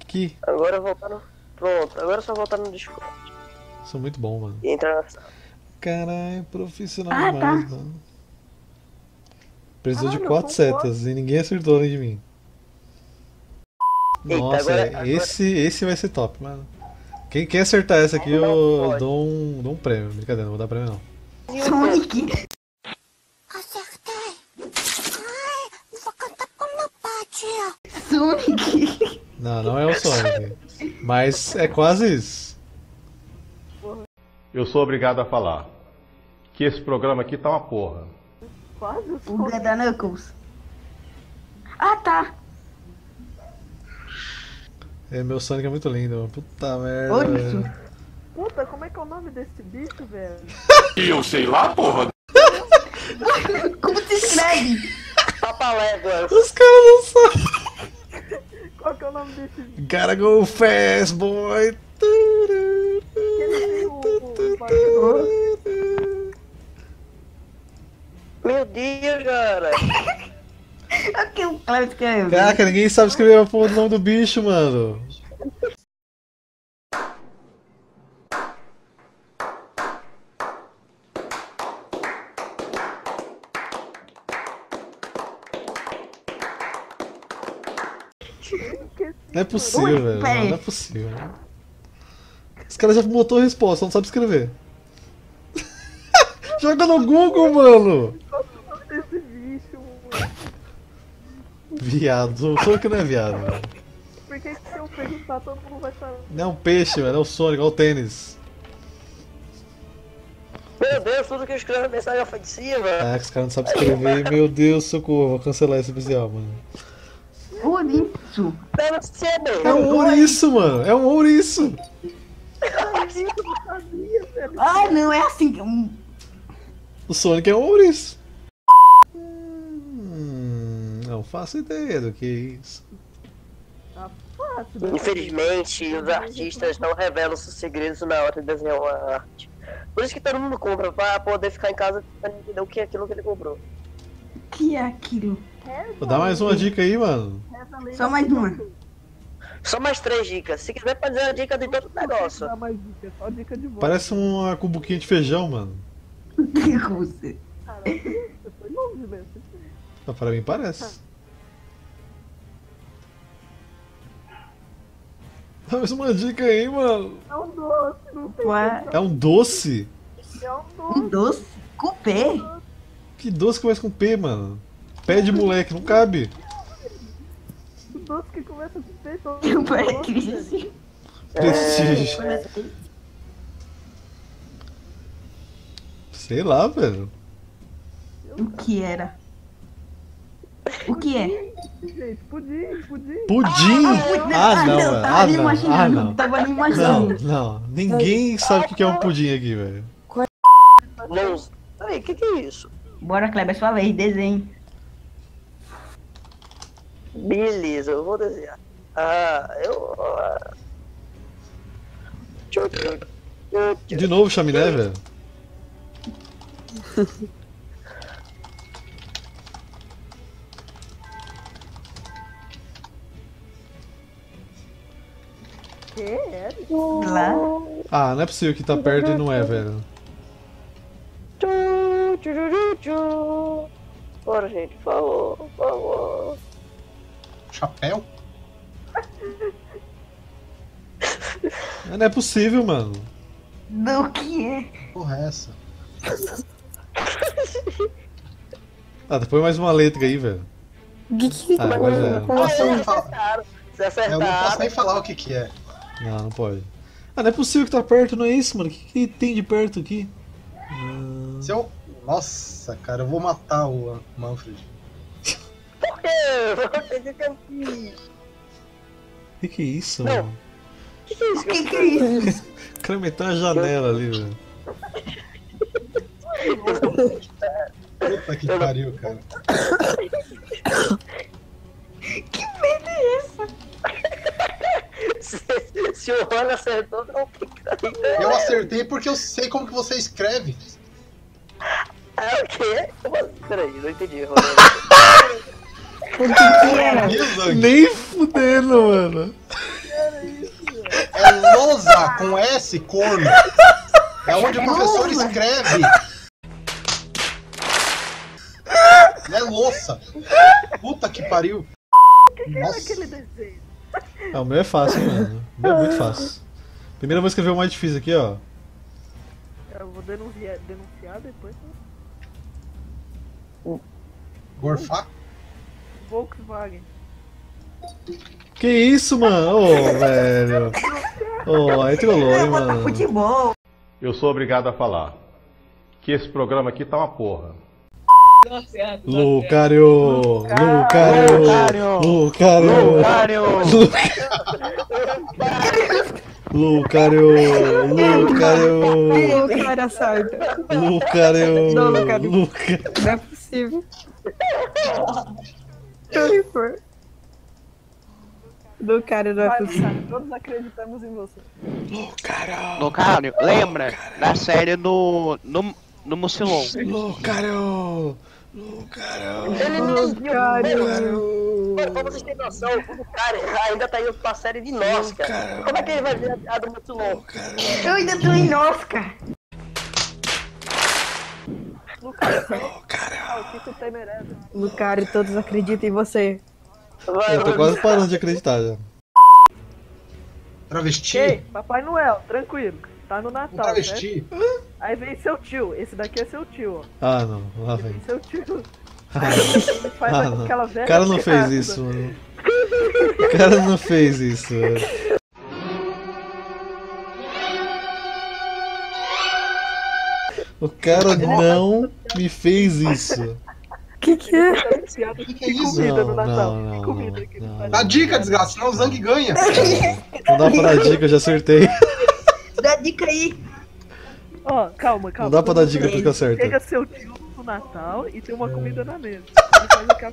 Que? Agora voltando. Pronto, agora é só voltar no Discord. Sou muito bom, mano. E entrar na sala. Caralho, profissional Ah, demais, tá. mano. Precisou de Caralho, 4 são setas e ninguém acertou além de mim. Eita, Nossa, agora- esse vai ser top, mano. Quem acertar essa aqui, Não eu pode. dou um prêmio. Brincadeira, não vou dar prêmio não. Sonic. Acertei! Ai, vou cantar com meu pai, Sonic. Não é o Sonic. Mas é quase isso. Eu sou obrigado a falar que esse programa aqui tá uma porra. quase o O Sonic. Ganda Knuckles. Ah, tá. Meu Sonic é muito lindo, mano. Puta merda. Ouriço. velho. Puta, como é que é o nome desse bicho, velho? E eu sei lá, porra. Como se escreve? Papaléguas. Os caras não sabem. Qual que é o nome desse bicho? Gotta go fast, boy. Ele tem o bagulho. Meu Deus, cara. O que o Cláudio escreveu? Caraca, ninguém sabe escrever a porra do nome do bicho, mano. Não é possível, Ui, velho. peraí. Não é possível. Os caras já botou a resposta, não sabe escrever. Joga no Google, mano. Qual que é o nome desse bicho, mano? Viado. O Sonic não é viado, velho. Por que se eu perguntar, todo mundo vai saber? Não é um peixe, velho. É o Sonic, olha o tênis. Meu Deus, tudo que eu escrevo é mensagem ofensiva. Ah, que os caras não sabem escrever. Meu Deus, socorro. Vou cancelar esse especial, mano. Ouriço. Deve ser É mesmo. um ouriço, mano. É um ouriço. Ah, não, é assim. O Sonic é um ouriço. Não faço ideia do que é isso. Fácil, né? Infelizmente, os artistas não revelam seus segredos na hora de desenhar uma arte. Por isso que todo mundo compra, pra poder ficar em casa tentando entender o que é aquilo que ele comprou. O que é aquilo? Vou dar mais uma dica aí, mano. Só mais uma. Só mais 3 dicas. Se quiser fazer a dica de todo o negócio. Dá mais dica, só dica de voz. Parece uma cumbuquinha de feijão, mano. O que com você? Cara, você foi longe, velho. Mas pra mim parece. Dá mais uma dica aí, mano. É um doce, não tem Ué, É um doce? é um doce. um doce? Cupê? Que doce começa com P, mano? Pé de moleque, não cabe. Um doce que começa com P, todo Eu mundo gosta, velho. parece. Prestígio. Sei lá, velho. O que era? O que é? Gente, pudim. Pudim? Ah, não, velho. tava Ah, nem não. Ah, imaginando. não. Tava nem Não, imaginando. não. Ninguém sabe o que é um pudim aqui, velho. Não. Peraí, o que é isso? Bora, Kleber, é sua vez, desenho. Beleza, eu vou desenhar. Tchu, tchu, tchu, tchu. De novo chaminé, velho. Que é? Lá. Ah, não é possível que tá perto e não é, velho. Tchu, tchu, tchu, tchu, tchu. Bora, gente, por favor, por favor. Chapéu? Mas não é possível, mano. Do que é? Porra, é essa? Ah, depois mais uma letra aí, velho. Ah, agora já era. Nossa, eu não falo. Acertaram. Vocês Eu não posso acertaram. nem falar o que que é. Não, não pode. Ah, não é possível que tá perto, não é isso, mano? O que tem de perto aqui? Se eu... Nossa, cara, eu vou matar o Manfred. Por quê? O que eu fiz? O que é isso, Não. mano? O que é isso? O que é isso? O cara meteu uma janela ali, velho. Puta que pariu, cara. Se o Rony acertou, não fica ainda. Eu acertei porque eu sei como que você escreve. Ah, o quê? Como assim? Peraí, não entendi, Rony. O que que era? Viu, Zang? Nem fudendo, mano. lousa com S, corno. É onde o professor escreve. Não é louça. Puta que pariu. Que era aquele desenho? Ah, o meu é fácil, hein, mano. O meu é muito fácil. Primeiro eu vou escrever o mais difícil aqui, ó. Eu vou denunciar depois. Gorfar? Volkswagen. Que isso, mano? Ô, velho. Ô, aí trollou, hein, mano. Futebol. Eu sou obrigado a falar que esse programa aqui tá uma porra. Lucario! Lucario! Lucario! Lucario! Lucario! O cara acerta. Lucario! Não, Lucario. Lucario! Não é possível. Que foi? Do cara não é Vai, possível. Lucario, todos acreditamos em você. Lucario, lembra da série no Mucilon? Lucario! Lucario! Ele nem viu, Lucario. mano, pra vocês terem noção, o cara ainda tá indo pra série de nós, cara. Como é que ele vai ver a do Mutulon? Eu ainda tô em Oscar. Ah, o que tu tem merece? Lucario, todos acreditam em você. Vai, Eu tô quase parando de acreditar já. Travesti? Ei, Papai Noel, tranquilo. Tá no Um Natal, né? travesti? Aí vem seu tio. Esse daqui é seu tio, ó. Ah, não. Lá Vem vem. seu tio. Ah, Ele faz ah, não. aquela O velha cara não fez piada. isso, mano. O cara não fez isso, velho. O cara não me fez isso. Que é? Piada Que é isso? comida no Não, Natal. não, não, Que comida que ele não, faz. Dá dica, desgraça, senão o Zang ganha. Não dá pra dar dica, eu já acertei. Dá dica aí. Ó, calma. Não dá pra dar dica tudo que acerta. Chega seu tio no Natal e tem uma comida na mesa. Ele faz aquela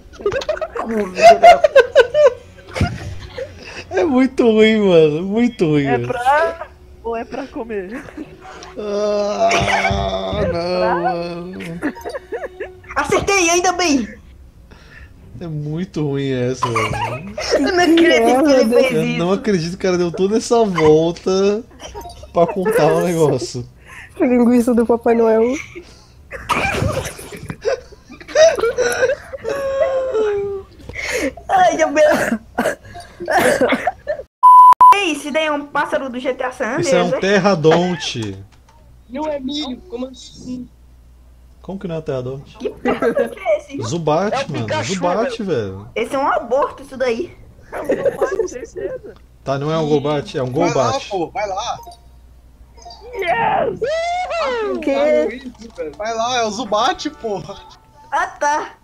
É muito ruim, mano. Muito ruim. É velho. pra... ou é pra comer? Ah, não, mano. Acertei, ainda bem. É muito ruim essa, velho. Eu não acredito que ele fez Eu isso. não acredito que o cara deu toda essa volta pra contar o negócio. A linguiça do Papai Noel. Ai, meu Deus. Ei, esse daí é um pássaro do GTA San Andreas, Isso é um né? terradonte. Não é milho, como assim? Como que não é terradonte? Que pássaro que é esse? Zubat, É o mano. Pikachu, Zubat, velho. Esse é um aborto, isso daí. Com certeza. Tá, não é um Golbat, é um Vai lá, Golbat. pô, vai lá. Yes! Que? Vai lá, é o Zubat, porra. Ah, tá.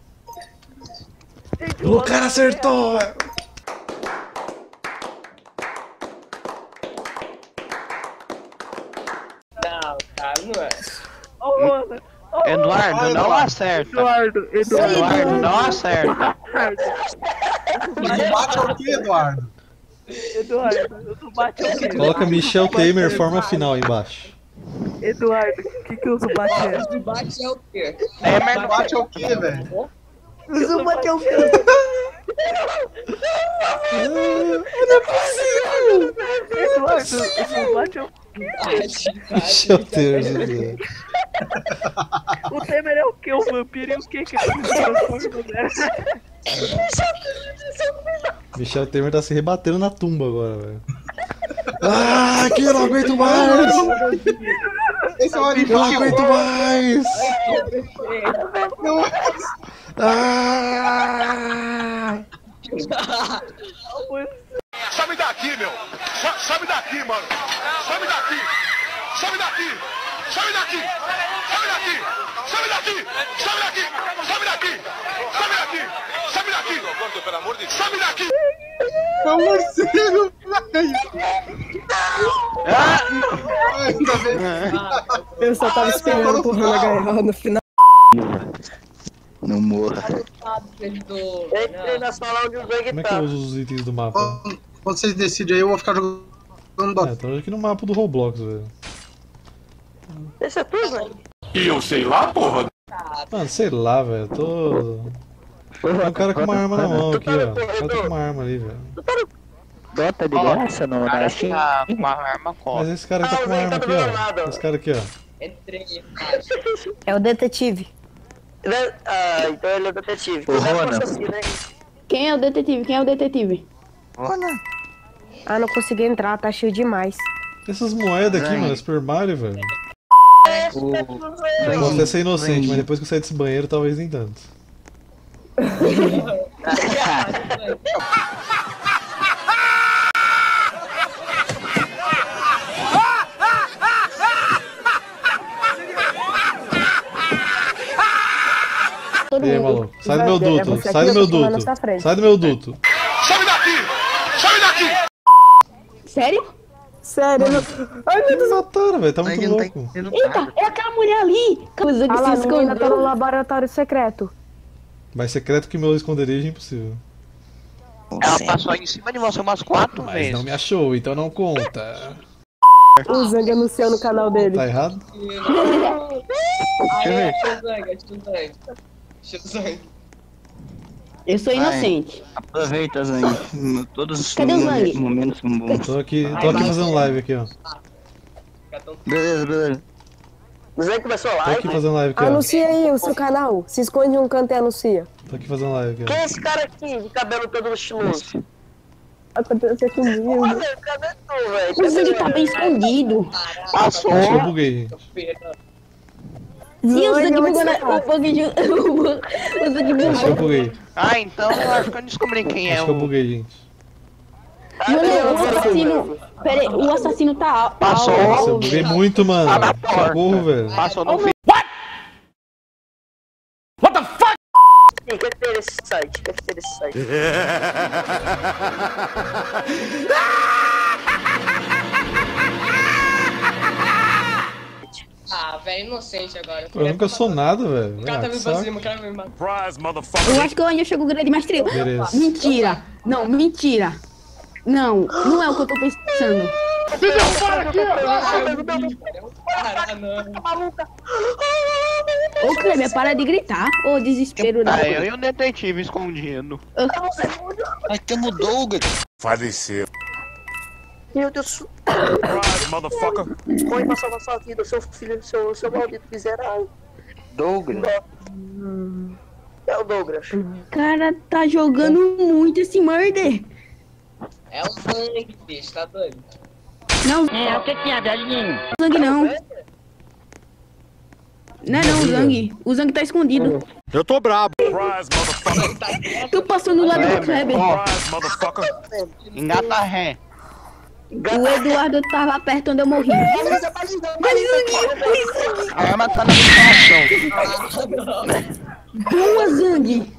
O cara acertou! Não, cara, não é. Ô, Ana. Ô, Eduardo, não acerta. Eduardo. Eduardo, não acerta. Zubat é o quê, Eduardo? Eduardo, o Zubat é o quê? Coloca Michel Temer, forma final aí embaixo. Eduardo, o que o Zubat é? Zubat é o quê? Zubat é o quê, velho? O Zubat é o quê? Eduardo, o Zubat é o quê? Michel Temer, Zé. O Temer é o quê? O vampiro e o quê? Que ele se transforma, né? Michel Temer tá se rebatendo na tumba agora, velho. Ah, que eu não aguento mais! Esse é o Eu não animal. aguento mais! Não é. Ah! Sobe daqui, meu! Sobe daqui, mano! Sobe daqui! Sobe daqui! Sobe daqui! Sobe daqui! Sobe daqui! Sobe daqui! Sobe daqui! Sobe daqui! Sobe daqui! Pelo amor de Deus! Sobe daqui! É um morcego, velho. Ainda bem. Eu só tava esperando pro Hannah ganhar no final. Não morra. Entrei na sala onde o Zang Como é que tá. eu uso os itens do mapa? Quando vocês decidem aí, eu vou ficar jogando É, Dota. tô aqui no mapa do Roblox, velho. Esse é tu, Zang? E eu sei lá, porra! Mano, sei lá, velho. Tô. Tem um cara com uma arma na mão aqui, ó. O cara tá com uma arma ali, velho. Dota de graça no Cara, na Steam. tá com uma arma Mas copa. esse cara que tá com uma arma aqui, ó. Esse cara aqui, ó. É o detetive. Ah, então ele é o detetive. Ô, Rona. Quem é o detetive? Quem é o detetive? Olha. Ah, não consegui entrar, tá cheio demais. Essas moedas aqui, Ai. mano, é Super Mario, velho. O... Eu posso até ser inocente, mas depois que eu sair desse banheiro, talvez nem tanto. Todo E aí, mundo. maluco? Sai do meu Zander, é duto, você sai aqui, do eu meu tô tomando duto. essa frente. Sai do meu duto. Some daqui! Some daqui! Sério? Sério? eu não- Ai, meu Deus. Mataram, velho, tá muito Ele não tá louco. entendendo Eita, nada. é aquela mulher ali. Ah lá, se a menina tá no escondeu. laboratório secreto. Mais secreto que meu esconderijo é impossível. Ela passou em cima de você umas 4 Mas vezes. não me achou, então não conta. O Zang anunciou no canal dele. Tá errado? Eu sou inocente. Aproveita, Zang. Todos os Cadê o Zang? momentos são bons. Tô aqui fazendo live aqui, ó. Beleza, beleza. O Zé começou a Tô live. aqui fazendo live aqui, ó. Anuncia aí o seu canal. Se esconde em um canto e anuncia. Tô aqui fazendo live aqui, Quem ó. é esse cara aqui, de cabelo todo estiloso? Aconteceu comigo. Olha, cadê tu, velho? O Zang tá bem escondido. Passou. Acho que eu buguei, gente. E o Zang Zang, bugou onde na... você tá? O Zang Acho que eu bugou. buguei. Ah, então eu acho que eu descobri quem é Acho que eu o... buguei, gente. Mano, o assassino... Pera aí, o assassino tá... Passou. Nossa, eu buguei muito, mano. Tá na porta. Socorro, velho. Passou no fim. Quer ter esse site, quer ter esse site. Ah, velho, inocente agora. Eu nunca sou nada, velho. O cara tá Ah, que vindo pra saco. cima, o cara vai me matar. Surprise, motherfucker! Eu acho que onde eu chego grande mestre. Beleza. Mentira. Não, mentira. Não, não é o que eu tô pensando. Ah, não. Ô, Kleber, para de gritar. Ô, desespero. Ah, Não. eu e o detetive escondido. Ai, tamo Douglas. Faleceu. Meu Deus, Surprise, motherfucker! corre pra salvar sua vida, seu filho, seu maldito miserável. Douglas. É o Douglas. O cara tá jogando muito esse murder. É o sangue, bicho, tá doido? Não, O que é, velhinho? Zang não. Não é não, o Zang. O Zang tá escondido. Eu tô brabo! Surprise, motherfucker! Tô passando lá do Kleber. Surprise, motherfucker! Engata ré. O Eduardo tava perto onde eu morri. A arma tá na informação. Boa, Zang.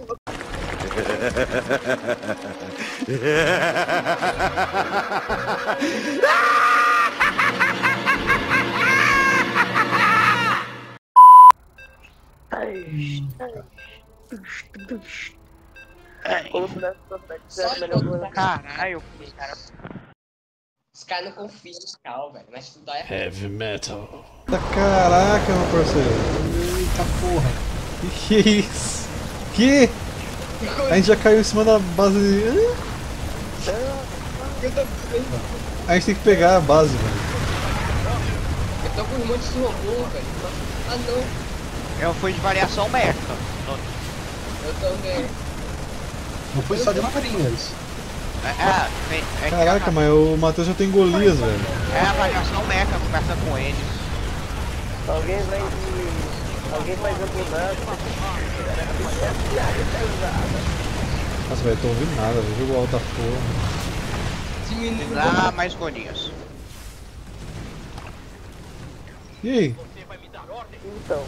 Caralho, cara. Os caras não confiam no cal, velho. Mas tudo é. Heavy metal. Caraca, meu parceiro. Eita porra. Que é isso? Que? A gente já caiu em cima da base. A gente tem que pegar a base, velho. Eu tô com um monte de robô, velho. Ah, não. Eu fui de variação meca. Eu também. Não foi só de marinhas. Caraca, mas o Matheus já tem Golias, velho. É a variação meca, conversa com eles. Alguém vai abundar. Nossa, velho, tô ouvindo nada, velho. Jogo alta porra. Diminui. Dá mais golinhas. E aí? Então.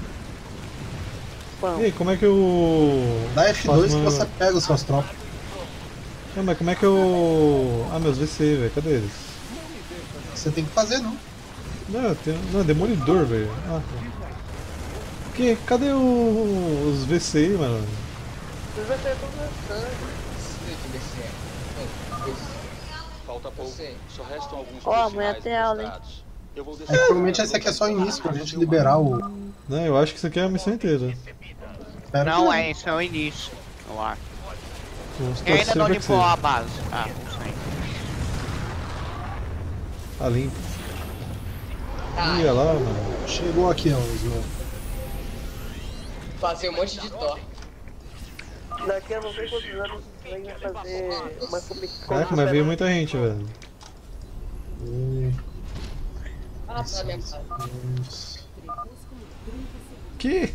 E aí, como é que eu. Dá F2 faço que uma- você pega os seus tropas. Não, mas como é que eu. Ah, meus VC, velho, cadê eles? Você tem que fazer, não. Não, eu tenho... não, é Demolidor, velho. Ah, tá. Que? Cadê os VC aí, mano? Falta pouco. Só restam alguns Ó, amanhã tem aula, hein? É, provavelmente esse aqui é só o início pra gente liberar o. Não, eu acho que isso aqui é a missão inteira. Espero Não, que é isso, é o início. Eu acho. Vamos E ainda torcer não pra que limpou seja. a base. Ah, não sei. Tá limpo. Tá, Ia lá, mano. Chegou aqui, ó, o Slow. fazer um monte de Thor. Daqui a não sei quantos anos vai fazer uma Caraca, mas veio muita gente, velho. Ah, pra minha casa. Que?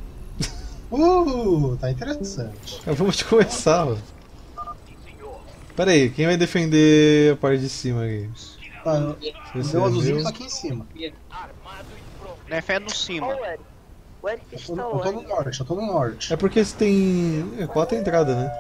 Tá interessante. Vamos de começar, velho. Pera aí, quem vai defender a parte de cima aqui? Tá, Esse meu é azulzinho meu. tá aqui em cima. Defende no cima. Ó, o Eric. O Eric Eu está tô no onde? norte, eu tô no norte. É porque você tem 4 entradas, né?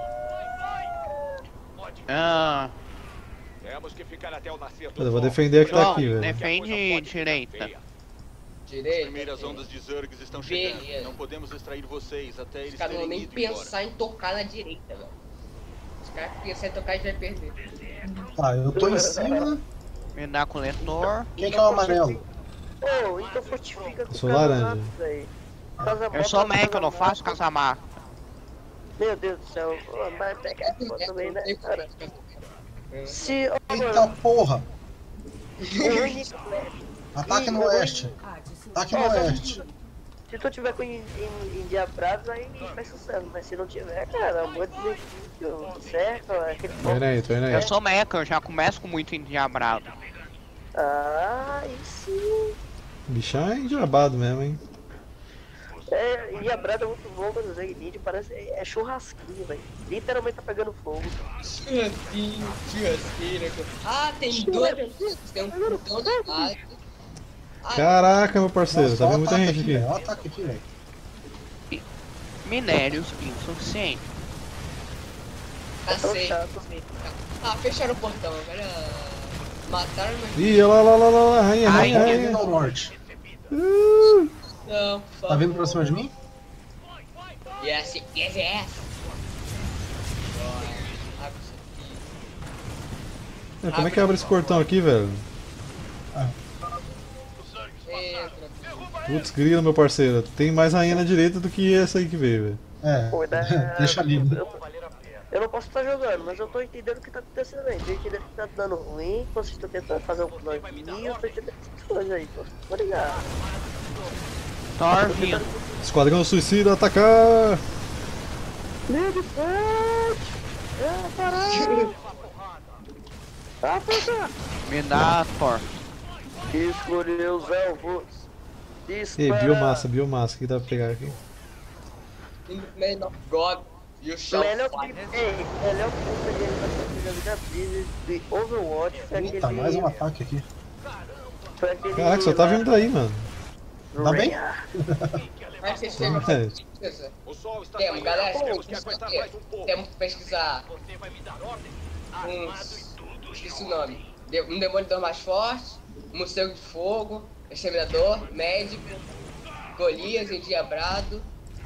Ah, Temos que ficar até o nascer do Eu vou sol. defender a que tá João, aqui, velho. defende direita. As Direito. primeiras ondas de Zergs estão chegando. Beleza. Não podemos extrair vocês até Os eles caras não vão terem nem ido embora. pensar em tocar na direita, velho. Os caras que pensam em tocar, a gente vai perder. Tá, eu tô em cima. Me dá coletor. Quem que é o amarelo? Ô, então fortifica com Eu sou casa laranja. mata, velho. Casa Eu sou mata, Mac, eu não casa faço mata. caçamar. Meu Deus do céu. Ô, mas pega essa foto também, né, cara? Se... Ô, Eita mano, porra! o único... Ataque no oeste. Ataque no oeste. Se tu tiver com endiabrados, aí faz sucesso. Mas se não tiver, cara, amor de Deus, certo? Aquele Tô indo aí, tô indo aí. Eu sou meca, eu já começo com muito endiabrado. Ah, aí sim. Bichão é endiabado mesmo, hein? É, endiabrado é muito bom, mas o Zegnid parece... É churrasquinho, velho. Literalmente tá pegando fogo. Churrasquinho, churrasqueira. Ah, tem dois. Tem um portão de base. Caraca, meu parceiro, Nossa, tá ó vindo o muita ataque gente aqui, aqui. velho. Ó o ataque aqui, velho. Minérios insuficientes. É tão Cacete. chato. Ah, fecharam o portão, velho. Mataram meu. Ih, olha lá, rainha, Ai, rainha, Tô rainha. vindo ao norte. Não, Tá vindo pra cima de mim? Yes, yes, yes. Abre isso aqui. Como é que abre esse portão aqui, velho? Entra. Putz, grila, meu parceiro. Tem mais rainha na direita do que essa aí que veio, velho. É, Pô, né? deixa ali. Né? Eu não posso estar jogando, mas eu tô entendendo o que tá acontecendo aí. Tô entendendo que tá dando ruim, vocês estão tentando fazer um planinho, eu tô entendendo essas coisas aí, tô ligado. Thor vindo. Esquadrão Suicida, atacar! Ligue forte! Caralho! Me dá Thor. Escolheu os alvos. Ei, biomassa, o que dá pra pegar aqui? In the name of God, you shall Melhor fight. melhor que eu peguei na vida Blizzard de Overwatch foi aquele... Eita, mais um ataque aqui. Foi aquele... Caraca, só tá vindo daí, mano. Tá bem? Mas vocês chegam a É. pesquisa. O sol está Temos, galera, temos que aguentar mais um pouco. temos que pesquisar uns... Esqueci o nome. Um demolidor mais forte, um morcego de fogo, exterminador, médico, Golias, endiabrado,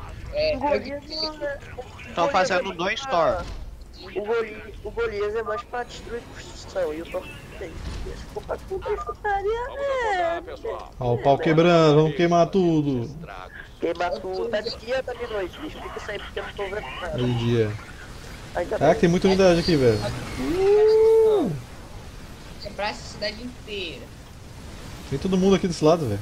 Tô fazendo 2 Thor. O Golias é mais pra destruir construção e o Thor tem. Se for pra cumprir infantaria, Vamos pessoal. Ó, o pau quebrando, vamos queimar tudo. queimar tudo. Tá de dia, tá de noite, bicho. Fica isso aí porque eu não tô vendo nada. Aí, dia. Ainda Caraca, bem. tem muita unidade aqui, velho. quebrar essa cidade inteira. Tem todo mundo aqui desse lado, velho.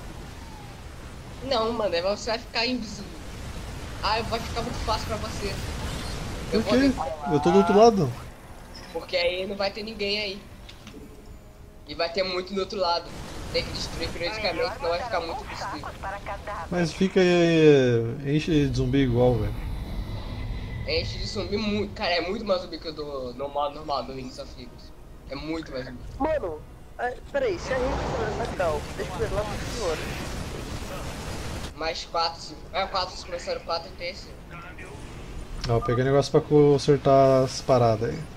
Não, mano, aí você vai ficar invisível. Ah, vai ficar muito fácil pra você. Por vou quê? deixar- Eu tô do outro lado. Porque aí não vai ter ninguém aí. E vai ter muito do outro lado. Tem que destruir periodicamente, senão vai ficar muito visível. Mas fica aí, enche de zumbi igual, velho. Enche de zumbi muito. Cara, é muito mais zumbi que o do normal do Wings of Eagles. É muito mais zumbi. Mano, peraí, se a gente for na cal, deixa eu ver lá funciona. Mais 4, 5. É, 4, se começaram 4 e tem esse. Ó, peguei negócio pra consertar as paradas aí.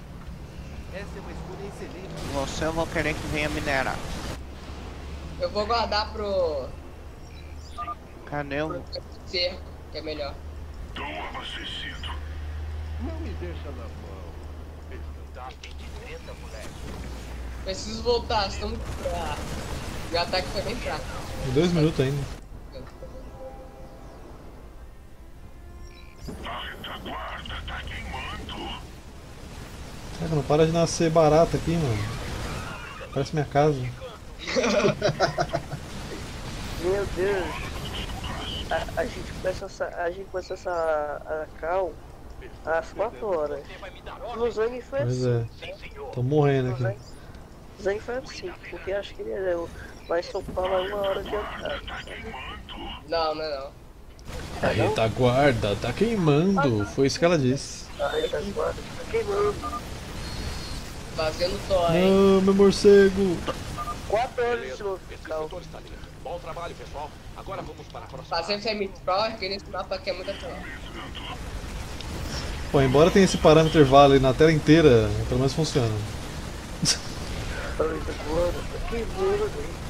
Você eu vou querer que venha minerar. Eu vou guardar pro Cadê o... cerco, que é melhor. Preciso voltar, senão meu ataque foi bem fraco. Tem 2 minutos ainda. Caraca, não para de nascer barata aqui, mano. Parece minha casa. Meu Deus. A gente começou essa cal às 4 horas. No Zang foi Pois assim. é. Tô morrendo aqui. Zang foi assim, porque acho que ele vai São Paulo a 1 hora de andar. Não, não é não. A retaguarda tá queimando. Foi isso que ela disse. A retaguarda tá queimando. Fazendo dó, hein? Ah, meu morcego. 4 horas de novo. Bom trabalho, pessoal. Agora vamos para a próxima. Fazendo semi-pro, porque nesse mapa aqui é muito atual. Pô, embora tenha esse parâmetro intervalo aí na tela inteira, pelo menos funciona. A retaguarda tá queimando.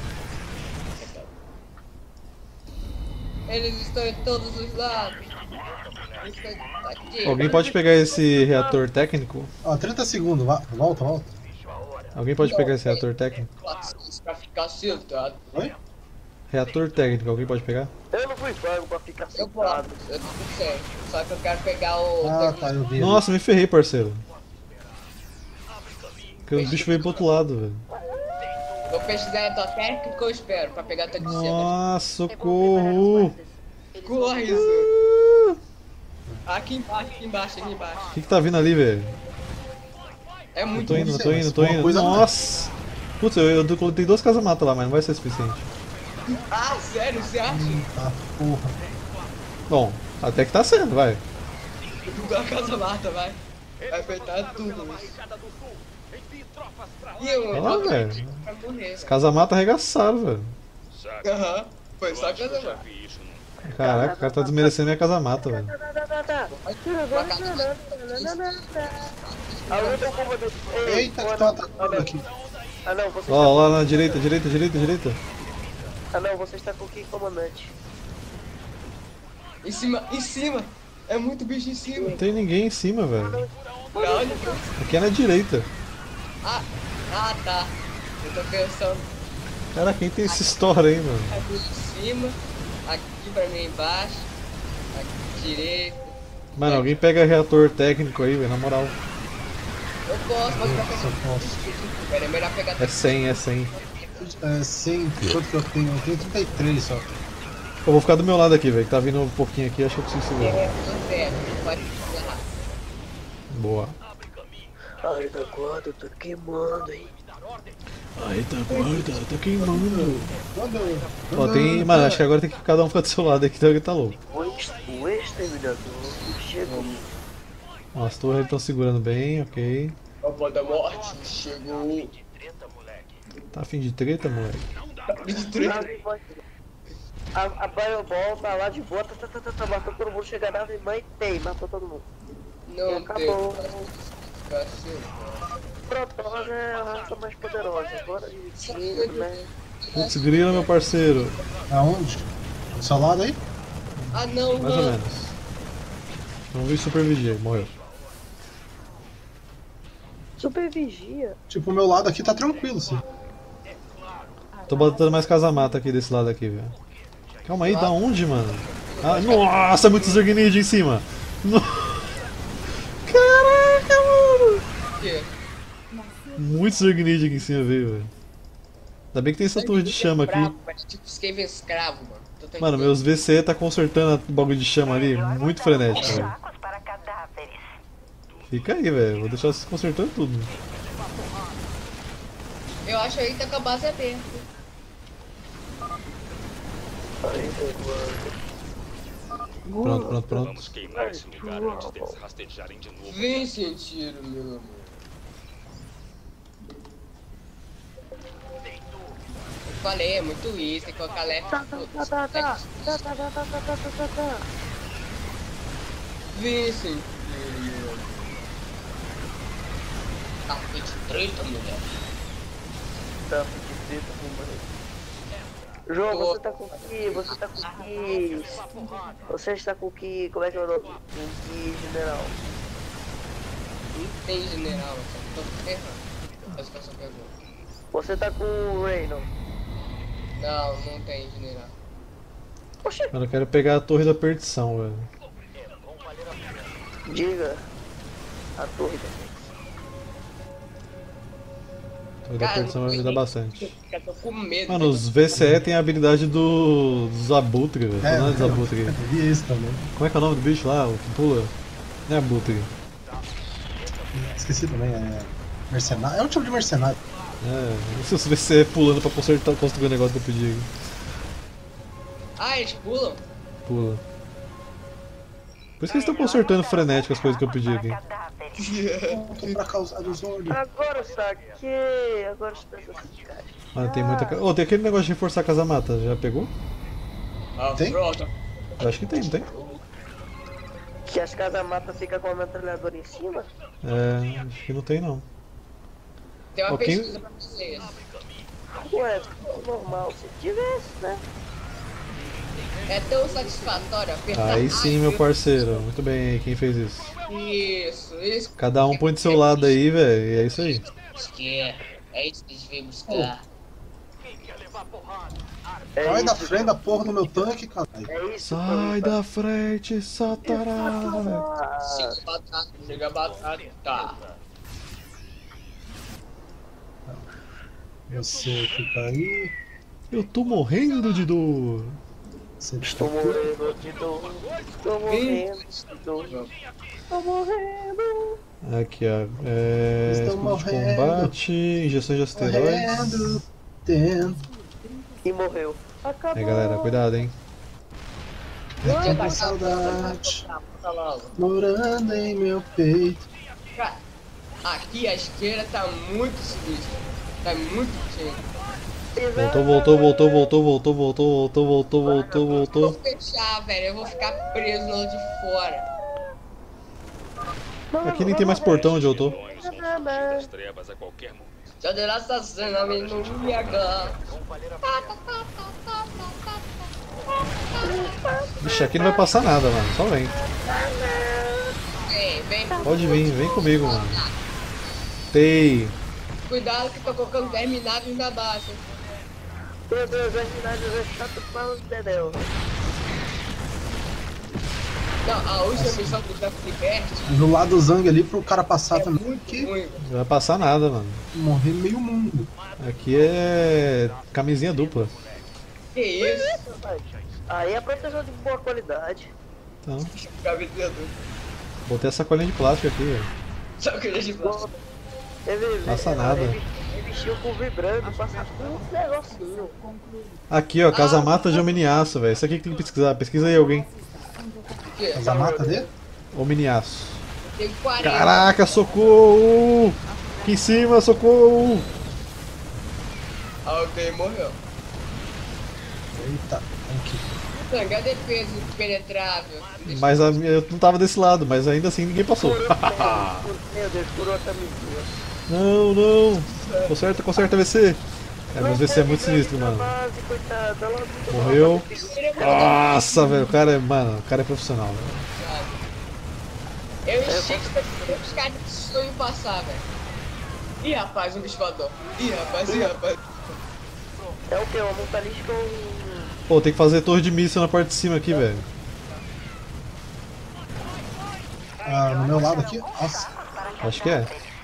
Eles estão em todos os lados. Eles estão aqui. Alguém pode pegar esse reator técnico? Ó, 30 segundos, volta. Alguém pode pegar esse reator técnico? Pra ficar sentado. Oi? Reator técnico, alguém pode pegar? Eu não fui pago pra ficar Eu sentado. posso, eu não sei. Só que eu quero pegar o. Ah, tá, eu vi. Nossa, me ferrei, parceiro. Porque o bicho veio pro outro lado, velho. Vou pesquisar a tua técnica que eu espero pra pegar a tua de cima. Nossa, socorro! Corre, isso. Aqui embaixo. O que tá vindo ali, velho? É Eu muito tô indo. Alguma coisa não é. Nossa! Putz, eu coloquei 2 casamatas lá, mas não vai ser suficiente. Ah, sério, você acha? Tá, porra. Bom, até que tá sendo, vai. Tudo a casa mata, vai. Vai apertar tudo isso. E eu, Olha lá, velho. vai morrer. Os casamatas arregaçaram, velho. Aham, foi só a casa mata. Caraca, o cara tá desmerecendo minha casamata, velho. Eita, que tá atacando aqui. Ah não, você Ó, lá na direita. Ah não, você está com o que comandante? Em cima. É muito bicho em cima. Não tem ninguém em cima, velho. Não, Aqui é na direita. ah, tá. Eu tô pensando Cara, quem tem esse store aí, mano? aqui em cima, aqui pra mim embaixo, aqui direito. Mano, alguém pega reator técnico aí, velho, na moral. Eu posso, mas pra Só posso. pegar. É melhor pegar É 100. É 100, quanto que eu tenho? Eu tenho 33 só. Eu vou ficar do meu lado aqui, velho, que tá vindo um pouquinho aqui, acho que eu consigo segurar. Pode pegar. Boa. A retaguarda tá queimando, hein? A retaguarda tá queimando. Quando Ó, tem. Mano, acho que agora tem que cada um ficar do seu lado aqui, então ele tá louco. O exterminador chegou. Ó, as torres estão segurando bem, ok. A voz da morte chegou. Tá afim de treta, moleque? A Fireball tá lá de boa, matou todo mundo, chega na mãe e matou todo mundo. E Não acabou. tem. Protoss é a raça mais poderosa, agora de cima, né? Putz, grila, meu parceiro. Aonde? Do seu lado aí? Ah não, Mais ou mano. menos. Vamos ver Super Vigia, morreu. Super vigia. Tipo, o meu lado aqui tá tranquilo, sim. Tô botando mais casamata aqui desse lado aqui, velho. Calma aí, da onde, mano? Ah, nossa, muito Zergnid em cima. No... Caraca, mano. O quê? Muito Zergnid aqui em cima veio, velho. Ainda bem que tem essa torre de chama aqui. Bravo, mas tipo Skaven escravo, mano. Tô tranquilo. Mano, meus VC tá consertando o bagulho de chama ali, muito frenético, velho. Fica aí, velho. Vou deixar vocês consertando tudo. Eu acho aí que tá com a base aberta. Pronto. Vamos queimar esse lugar antes deles rastejarem de novo. Vem sentir o meu amor. Eu falei, é muito isso, tem que colocar left. Vem sentir o meu amor. Tá, foi de treta, mulher. Tá, de treta, mano. João, você tá com que? Você tá com que? Você está com que? Como é que é o nome? Com que general? Não tem general, só tô ferrando. Essa que eu só pergunto. Você tá com o Reynon? Não tem general. Oxê, Mano, eu quero pegar a torre da perdição, velho. diga. A torre da Vai dar perdição, vai ajudar bastante. Eu tô com medo. Mano, os VCE tem a habilidade dos abutre, velho. Não é dos abutre. Eu vi isso também. Como é que é o nome do bicho lá? O que pula? Não é abutre. Esqueci também, mercenário. É um tipo de mercenário. É, os VCE pulando pra construir o negócio que eu pedi aqui. Ah, eles pulam? Pula. Por isso que eles estão consertando frenético as coisas que eu pedi aqui. Tô pra causar desordem. Agora eu saquei. Agora os cara. Mano, tem muita. Oh, tem aquele negócio de reforçar a casa-mata. Já pegou? Ah, Tem? pronto. Eu acho que tem, não tem? Que as casa-mata ficam com a metralhadora em cima? É, acho que não tem não. Tem uma Ok. pesquisa pra vocês. Ué, normal se tivesse, né? É tão satisfatório apertar. Aí sim, meu parceiro. Muito bem aí, quem fez isso? Isso. Cada um põe do seu lado aí, velho. E é isso aí. É isso que eles vêm buscar. Sai da frente da porra do meu tanque, caralho. É isso. Sai da frente, Satanás! Chega batata. Tá. Você fica aí. Eu tô morrendo de dor. Você Estou morrendo de dor. Estou morrendo de dor. Estou morrendo. Aqui, ó. Escudo de morrendo. combate, injeções de asteroides. Morrendo, tendo. E morreu. Acabou. Aí, galera, cuidado, hein. Eu tô com saudade. Morando em meu peito. Cara, aqui a esquerda tá muito sinistra. Tá muito cheio. Voltou. Vou fechar, velho. Eu vou ficar preso no lado de fora. Aqui nem tem mais portão onde eu tô. Já deu essa cena, não me agarra. Vixe, aqui não vai passar nada, mano. Só vem. Vem. Pode vir, vem comigo, mano. Tei. Cuidado que tô colocando 10 minários na base. Meu Deus, as minadas é chato para os dedéus. Não, a última missão do Campo Liberty Do lado do Zang ali pro cara passar também. muito Que ruim. Não vai passar nada, mano. morrer meio mundo. Aqui é camisinha dupla. Que isso? Aí é proteção de boa qualidade. Então, Camisinha botei essa colinha de plástico aqui, velho. Só que ele de bola. Passa nada. Ele vestiu com vibrando, passa com um negocinho. Aqui, ó, casa-mata de hominiaço, velho. Isso aqui que tem que pesquisar. Pesquisa aí alguém. Mas a mata dele? Hominiaço. Tem 40. Caraca, socorro! Aqui em cima, socorro! Alguém morreu. Eita, aqui. Sangue, a defesa impenetrável. Mas eu não tava desse lado, mas ainda assim ninguém passou. Meu Deus, furou a camisinha. Não. Conserta VC. É, mas VC é muito sinistro, mano. Base, coitada, ela Morreu. Nossa, velho, o cara é profissional, velho. Eu enchi que os caras estão indo passar, velho. Ih, rapaz, um bicho voador. Ih, rapaz. É o que? Uma montalística ou um... Pô, tem que fazer torre de míssil na parte de cima aqui, velho. Ah, no meu lado aqui? Nossa. Acho que é.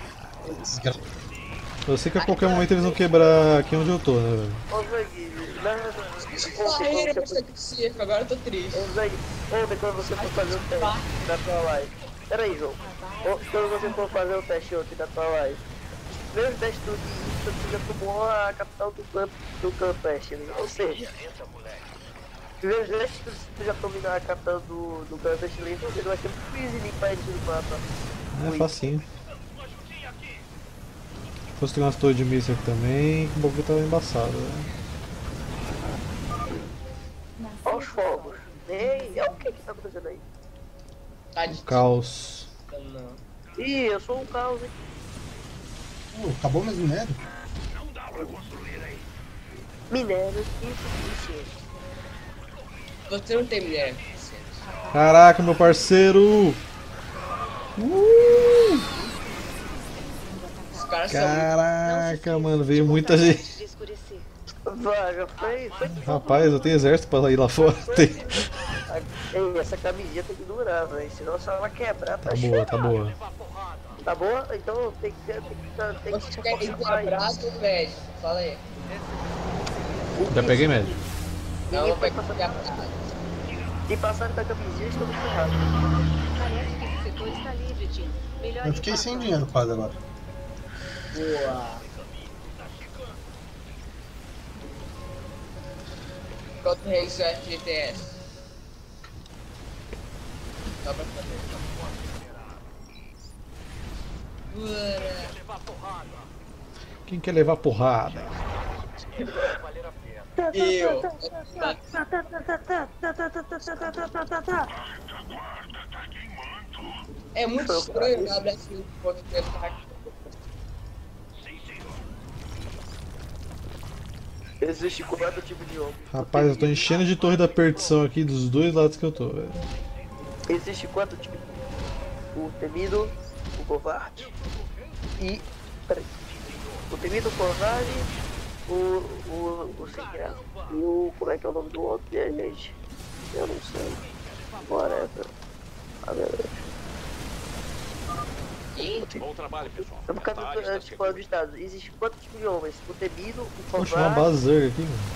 Eu sei que a qualquer momento eles vão quebrar aqui onde eu tô, né, velho? Ô, Zang, Barreira pra ser circo, agora eu tô triste. Ô, Zang, ontem quando você for fazer o teste da tua live. Pera aí, João. Quando você for fazer o teste ontem da tua live. Primeiro teste do dia, você já tomou a capital do Campeste, né? Ou seja, primeiro teste você já dominou a capital do Campeste, então você vai ter muito easy limpar ele do mapa. É facinho. Construir umas torres de míssil aqui também, que o bagulho tava embaçado, velho. Olha os fogos. Ei, é o que tá acontecendo aí? Tá de Caos. Ih, eu sou um caos, hein? Acabou meu minério? Minério insuficiente. Você não tem minério. Caraca, meu parceiro! Os caras Caraca, mano, veio muita gente. Vaga, foi. Rapaz, eu tenho exército pra ir lá fora. Tem. Ei, essa camisinha tem que durar, velho. Senão se ela quebrar, Tá boa, tá boa. Tá bom? Então tem que Você quer ir de abraço ou médico? Fala aí. Já peguei médio. Não, eu vou pegar de abraço. Se passarem da camisinha, estou muito errado. Parece que esse setor está livre, Tim. Melhor Eu ir fiquei pra sem fora. dinheiro quase agora. Boa. Quanto range do FGTS? Só pra saber. Quem quer levar porrada? Eu. É muito estranho na Brasil enquanto tentar. Existe 4 tipos de homem. Rapaz, eu tô enchendo de torre da perdição aqui dos dois lados que eu tô, velho. Existe 4 tipos. O temido, o covarde e... Peraí. O temido, o covarde, o sem graça. E o... como é que é o nome do outro, minha gente? Eu não sei. Whatever. Bom trabalho, pessoal. É por causa do tipo dos Estados. Existe 4 tipos de homens. O temido, o Poxa, uma covarde... base Zerg aqui, mano.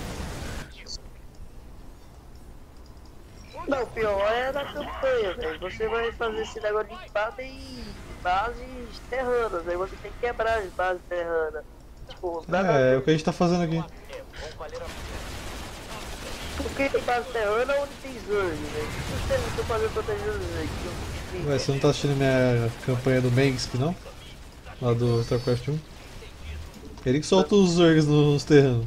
Não, o pior é na campanha, velho. Você vai fazer esse negócio de limpar em bases terranas, aí você tem que quebrar as bases terranas. Tipo, É o que a gente tá fazendo aqui. porque tem base terrana onde tem Zerg, velho. Eu tô fazendo proteger os Zerg. Ué, você não tá assistindo minha campanha do Mengsp, não? Lá do StarCraft 1? Ele que solta os Zergs nos terrenos.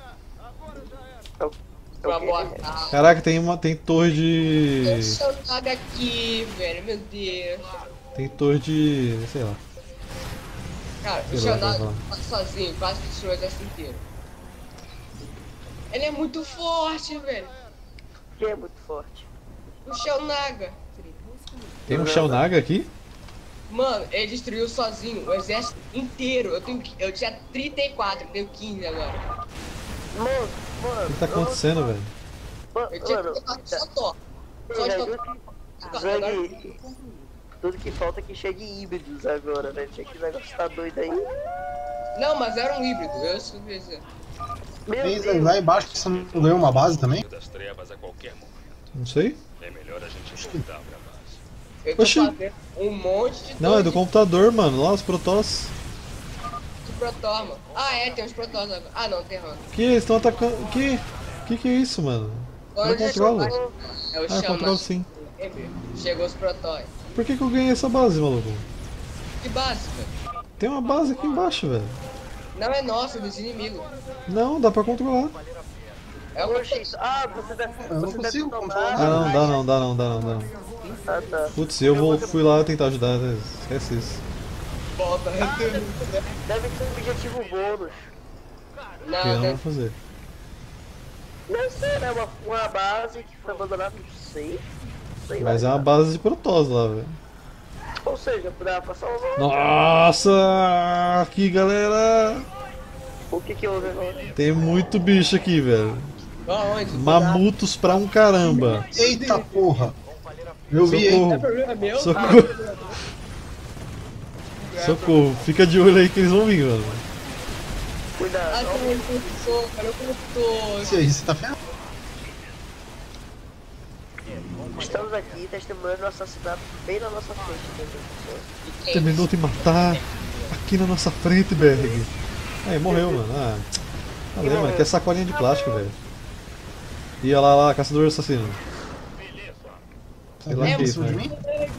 Pra botar. Caraca, tem torre de... Deixa eu nada aqui, velho, meu Deus. Tem torre de... sei lá. Cara, o Sei lá, Xanado vai sozinho quase destruiu o exército inteiro. Ele é muito forte, velho. Quem é muito forte? O Xel'Naga. Tem um Xel'Naga aqui? Mano, ele destruiu sozinho o exército inteiro. Eu tinha 34, eu tenho 15 agora. Mano, O que tá acontecendo, velho? Eu tinha 34 só Thor. Só de Thor. Zerg, tudo que falta é que chegue híbridos agora, velho. Tinha que negócio tá doido aí. Não, mas era um híbrido, eu soube dizer. Meu Fez Deus. lá embaixo, você não ganhou uma base também? Das trevas a qualquer momento. Não sei. É melhor a gente voltar pra base. Eu tô Oxi. fazendo um monte de Não, é do torre computador, mano. Lá os Protoss. de Protoss, mano. Ah, é, tem uns Protoss agora. Ah, não, tem Hunter. Que? Eles estão atacando... Que é isso, mano? Eu controlo. É o Ah, eu Xel'Naga. controlo sim. Chegou os Protoss. Por que eu ganhei essa base, maluco? Que base, velho? Tem uma base aqui embaixo, velho. Não é nossa, é dos inimigos. Não, dá pra controlar. É o Oxi, você deve. Eu não Você consigo deve controlar. Ah, não, dá não. Ah, tá. Putz, fui lá tentar ajudar, né? Esquece isso. Volta, Deve ter um objetivo bônus. Que eu não vou fazer. Deve ser, né? Uma base que foi abandonada, não sei. Sei Mas é lá. uma base de Protoss lá, velho. Ou seja, dá pra salvar. Nossa! Aqui, galera! O que houve agora? Tem muito bicho aqui, velho. Aonde? Mamutos pra um caramba. Eita porra! Eu vi, hein? Socorro. É problema meu? Socorro. Socorro. Fica de olho aí que eles vão vir, mano. Cuidado. Ah, tem um construtor, cara, eu construtor. Esse aí, você tá ferrado? Estamos aqui testemunhando o assassinato bem na nossa frente, né, pessoas? Terminou de matar aqui na nossa frente, Berg. Aí, morreu, mano. Ah, valeu, mano. Que é sacolinha de plástico, velho. E olha lá, caçador assassino. Sei lá Tá que é vendo isso, de né? mim?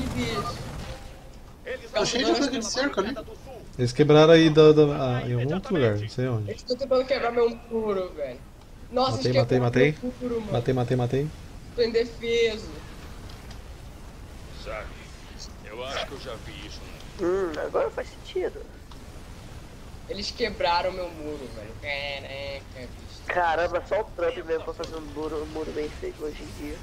Eles Tá cheio de coisa de cerco ali. Eles quebraram aí em algum outro lugar, não sei onde. Eles estão tentando quebrar meu muro, velho. Nossa, Matei, eles quebraram matei. meu muro, mano. Matei. Tô indefeso. Sabe, eu acho que eu já vi isso. Agora faz sentido. Eles quebraram meu muro, velho. Caraca, bicho. Caramba, só o Trump mesmo pra fazer um muro bem feito hoje em dia.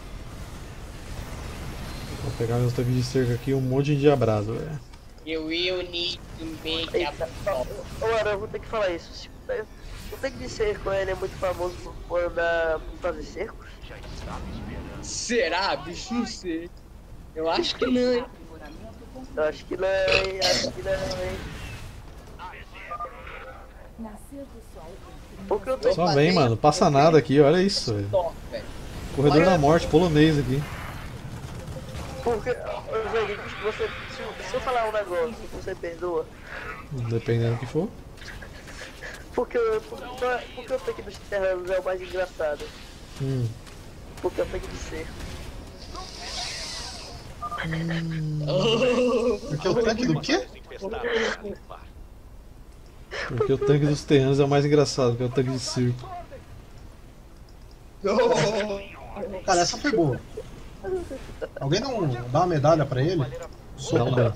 Vou pegar meus tanques de cerca aqui, um monte de endiabrado, velho. You will need to make Eita, a Ora, eu vou ter que falar isso. O tanque de cerco ele é muito famoso por andar por fazer cercos. Será, bicho? Não sei. Eu acho que não, hein? Eu acho que não, hein? Acho que não, hein? Porque eu tô Só vem, mano. Passa nada aqui, olha isso, velho. Corredor da morte, polonês aqui. Porque, você, se eu falar um negócio, você perdoa? Dependendo do que for. Porque o tanque dos terranos é o mais engraçado. Porque é o tanque de cerco. Porque o tanque do quê? Porque o tanque dos terranos é o mais engraçado, que é o tanque de circo. Cara, essa foi boa. Alguém não dá uma medalha pra ele? Não dá.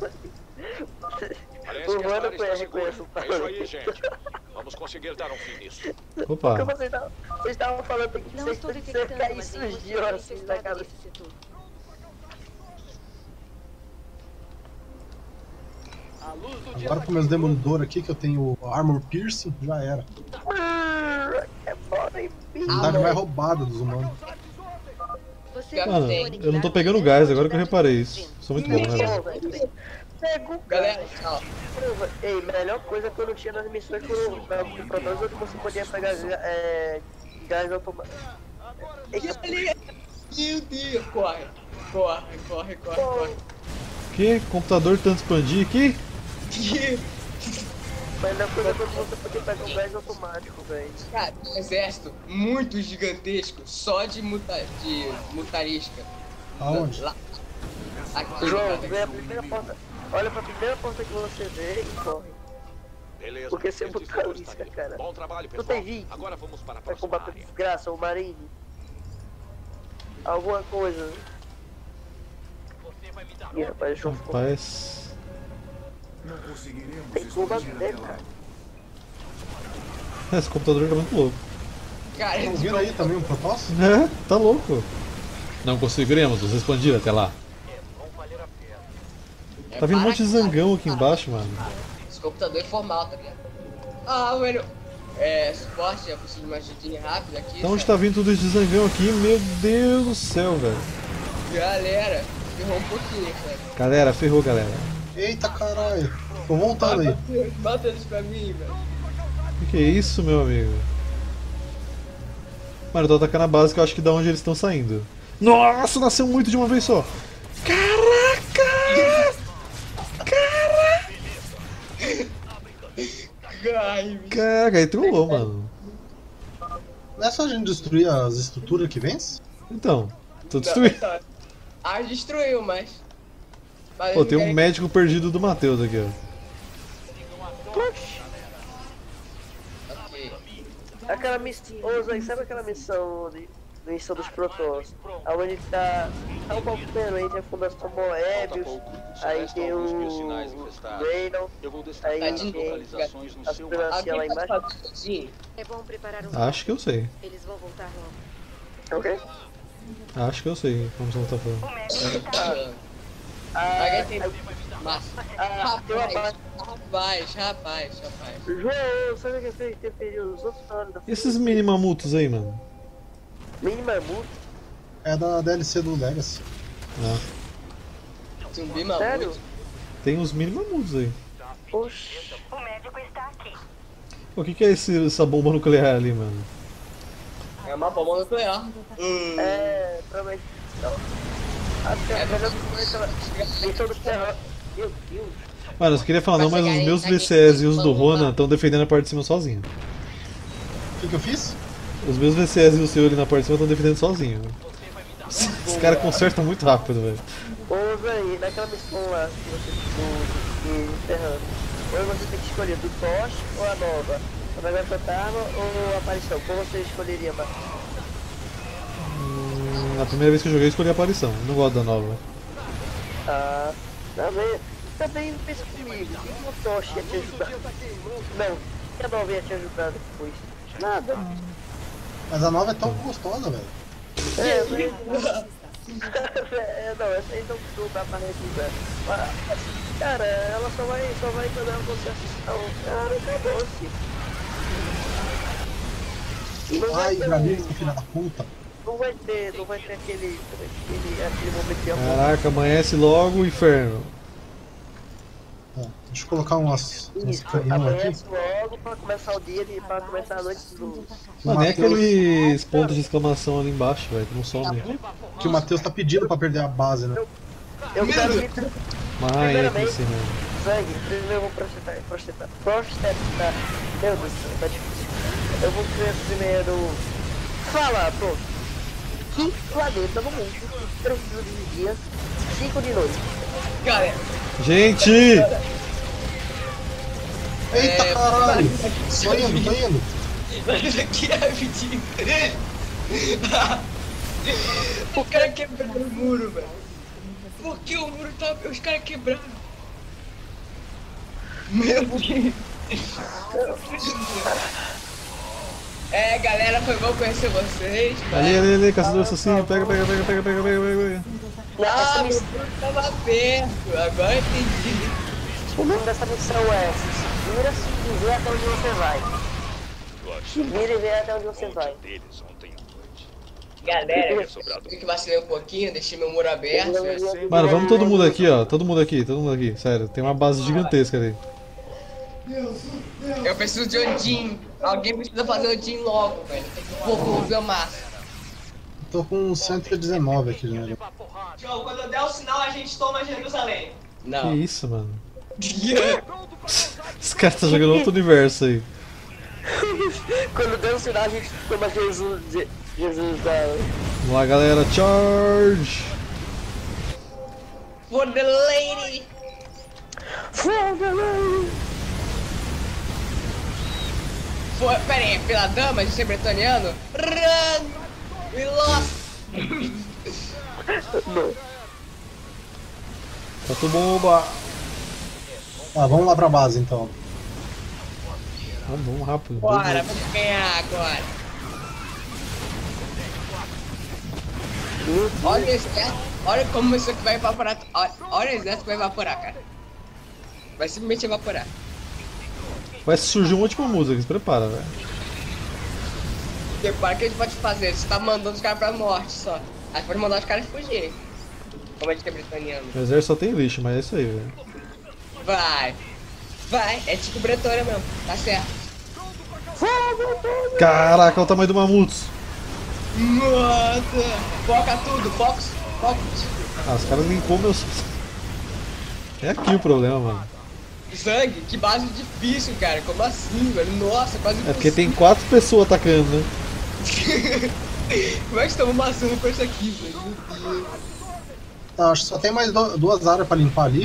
O mano reconhece o Isso aí, gente. Vamos conseguir dar um fim nisso. Opa. Porque vocês estavam falando que Não vocês estou têm que detectando, cercar mas isso tem uns você dias assim na infestado casa. nesse setor. Agora com meus demolidores aqui, que eu tenho Armor Piercing, já era. É foda, hein? Unidade mais roubada dos humanos. Você Mano, tem eu não tô pegando gás, agora que eu reparei isso. Sou muito bom, né? Pega o Galera, cara. Ei, melhor coisa que eu não tinha nas missões pro Protoss é que você podia pegar gás automático. Meu Deus, corre. Corre. Que? Computador tanto expandir aqui? Melhor coisa é quando você podia pegar um gás automático, velho. Cara, um exército muito gigantesco, só de mutarisca. Aonde? Lá. Aqui, João, cara. vê a primeira porta. Olha pra primeira porta que você vê e corre. Beleza. Porque você é cientistas muito do isca, Stargate. cara. Bom trabalho, Tu pessoal. tem 20? Agora vamos para a Vai próxima combater área. desgraça, o Marine. Alguma coisa. Ih, rapaz, João ficou. Rapaz. Tem que combater, cara. Esse computador tá muito louco. Cara, Estão vendo aí também um Protoss? É, tá louco. Não conseguiremos nos expandir até lá. Tá vindo um monte de zangão aqui embaixo, mano. Esse computador é formal, tá ligado? Mano. Suporte, eu preciso de uma ajudinha rápida aqui. Então onde tá vindo tudo esse zangão aqui? Meu Deus do céu, velho. Galera, ferrou um pouquinho, cara. Galera, ferrou, galera. Eita caralho. Tô voltando aí. Bota eles pra mim, velho. Que é isso, meu amigo? Mano, eu tô atacando a base que eu acho que da onde eles estão saindo. Nossa, nasceu muito de uma vez só. Caraca! Caraca, aí trollou, mano. Não é só a gente destruir as estruturas que vence? Então, tô destruindo. Destruiu, mas... Pô, tem um médico perdido do Matheus aqui, ó. Ok. Aquela missão. Ô, Zé, sabe aquela missão missão dos Protoss? Onde tá o Palpero, aí tem a Fundação Moebius, aí tem o Reynolds, aí tem a Supremacia lá embaixo. É bom preparar Acho que eu sei. Eles vão voltar logo. Ok? Acho que eu sei como você tá falando. Massa. Rapaz. João, sabe o que fez interferir os outros na hora da E esses mini mamutos aí, mano? Mini Mamute? É da DLC do Legacy. Ah, Zumbi Sério? mamute. tem uns mini mamutos aí. Oxi. O médico está aqui. O que é essa bomba nuclear ali, mano? É uma bomba nuclear. Provavelmente. Acho que é melhor do que aquela missão do terror. Meu Deus. Mano, eu só queria falar não, mas os meus VCS e os do Ronan estão defendendo a parte de cima sozinho. O que eu fiz? Os meus VCS e o seu ali na parte de cima estão defendendo sozinho. Os caras consertam muito rápido, velho. Ô, Zé, naquela missão lá que você ficou enterrando, ou você tem que escolher do Tosh ou a nova? A Mega Fantasma ou a aparição? Qual você escolheria, mano? Na primeira vez que eu joguei, eu escolhi a aparição. Não gosto da nova. Também pensa comigo. E o Tosh ia te ajudar? Não, que a nova ia te ajudar depois? Nada. Mas a nova é tão gostosa, velho. Não, essa aí não dá pra revisar. Cara, ela só vai mandar você assistir. Cara, acabou-se. Ai, Gabriel, filha da puta. Não vai ter aquele momento de amor. Caraca, amanhece logo o inferno. Deixa eu colocar umas caninhas aqui. Amanhece logo pra começar o dia e pra começar a noite do... Não, nem aqueles pontos de exclamação ali embaixo, velho, que não some. Que o Matheus tá pedindo pra perder a base, né? Eu quero ir Mas aí aqui em cima. sangue, primeiro eu vou prostetar. Meu Deus do céu, tá difícil. Eu vou ver primeiro... Fala, pô. Que planeta no mundo precisa de dias, 5 de noite? Galera, Gente! Eita caralho! Tô indo. mas aqui é rapidinho. O cara quebrou o muro, velho. Por que o muro tá... Os caras quebraram. Meu Deus. Galera, foi bom conhecer vocês. Ali, caçador assassino, pega. Não, Ah, meu muro tava aberto. Agora entendi. o nome dessa missão é Vira e vê até onde você vai. Vira e vê até onde você vai. Galera, eu que vacilei um pouquinho, deixei meu muro aberto. Mano, vamos todo mundo aqui, ó. Todo mundo aqui. Sério, tem uma base gigantesca ali. Eu preciso de Odin. Alguém precisa fazer Odin logo, velho. Vou usar massa. Tô com 119 aqui, né? João, quando eu der o sinal, a gente toma Jerusalém. Que Não. isso, mano? Esse cara tá jogando outro universo aí. Quando der o sinal, a gente toma Jesus da... Vamos lá, galera, charge! For the lady. Pera aí, pela dama de ser bretoniano? Run! We lost! Solta o bomba! Vamos lá pra base então. Vamos rápido. Bora, vamos ganhar agora. Olha o exército, olha como isso aqui vai evaporar. Olha o exército que vai evaporar, cara. Vai simplesmente evaporar. Vai surgir uma última música, se prepara, velho. Prepara, o que a gente pode fazer? Você tá mandando os caras pra morte só. Aí pode mandar os caras fugirem. Como a gente é bretoniano. O exército só tem lixo, mas é isso aí, velho. Vai, é tipo Bretônia mesmo, tá certo. Caraca, olha o tamanho do Mamutes. Nossa! Foca tudo, focus. Ah, os caras limpou meus... É aqui o problema, mano. Sangue? Que base difícil, cara. Como assim, velho? Nossa, quase É porque tem 4 pessoas atacando, né? Como é que estamos amassando com isso aqui, velho? Meu Deus. Tá, acho que só tem mais duas áreas pra limpar ali.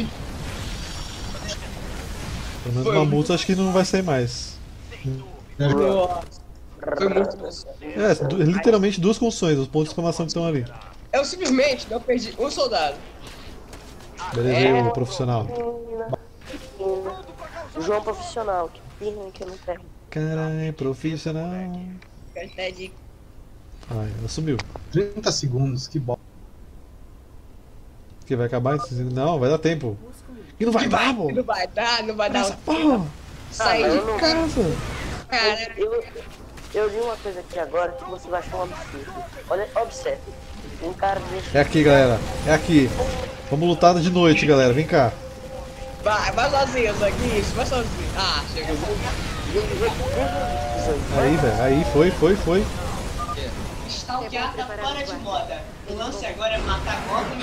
Pelo menos Mamutes acho que não vai sair mais. Nossa. Foi muito bom. Literalmente 2 construções, os pontos de exclamação que estão ali. Eu simplesmente não perdi um soldado. Beleza, aí, o profissional. João profissional, que pena que eu não pego. Caralho, profissional. Hashtag. Ai, ela sumiu. 30 segundos, que bom. Que vai acabar esse... Não, vai dar tempo. E não vai dar, pô! Não vai dar. Essa porra! Sai de casa! cara. Eu vi uma coisa aqui agora que você vai achar um absurdo. Olha, observe. Um cara deixa... É aqui, galera. É aqui. Vamos lutar de noite, galera. Vem cá. Vai sozinho, Zangue. Vai sozinho. Ah, chegou. Aí, velho. Aí, foi. Stalkear tá fora de moda. O lance agora é matar goblins.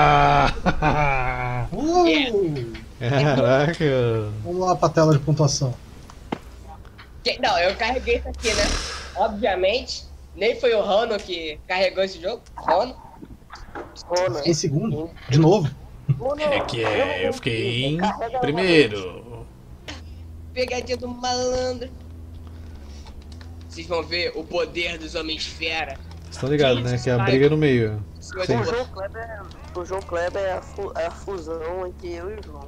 Caraca. Vamos lá pra tela de pontuação. Não, eu carreguei isso aqui, né? Obviamente, nem foi o Rano que carregou esse jogo. Rano. Em segundo? De novo? Eu fiquei em primeiro. Pegadinha do malandro. Vocês vão ver o poder dos Homens-Fera. Vocês estão ligados, né? Que a briga é no meio. O João Kleber é a fusão entre eu e o João.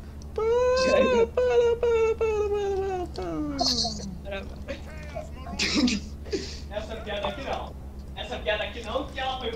Essa piada aqui não. Que ela foi.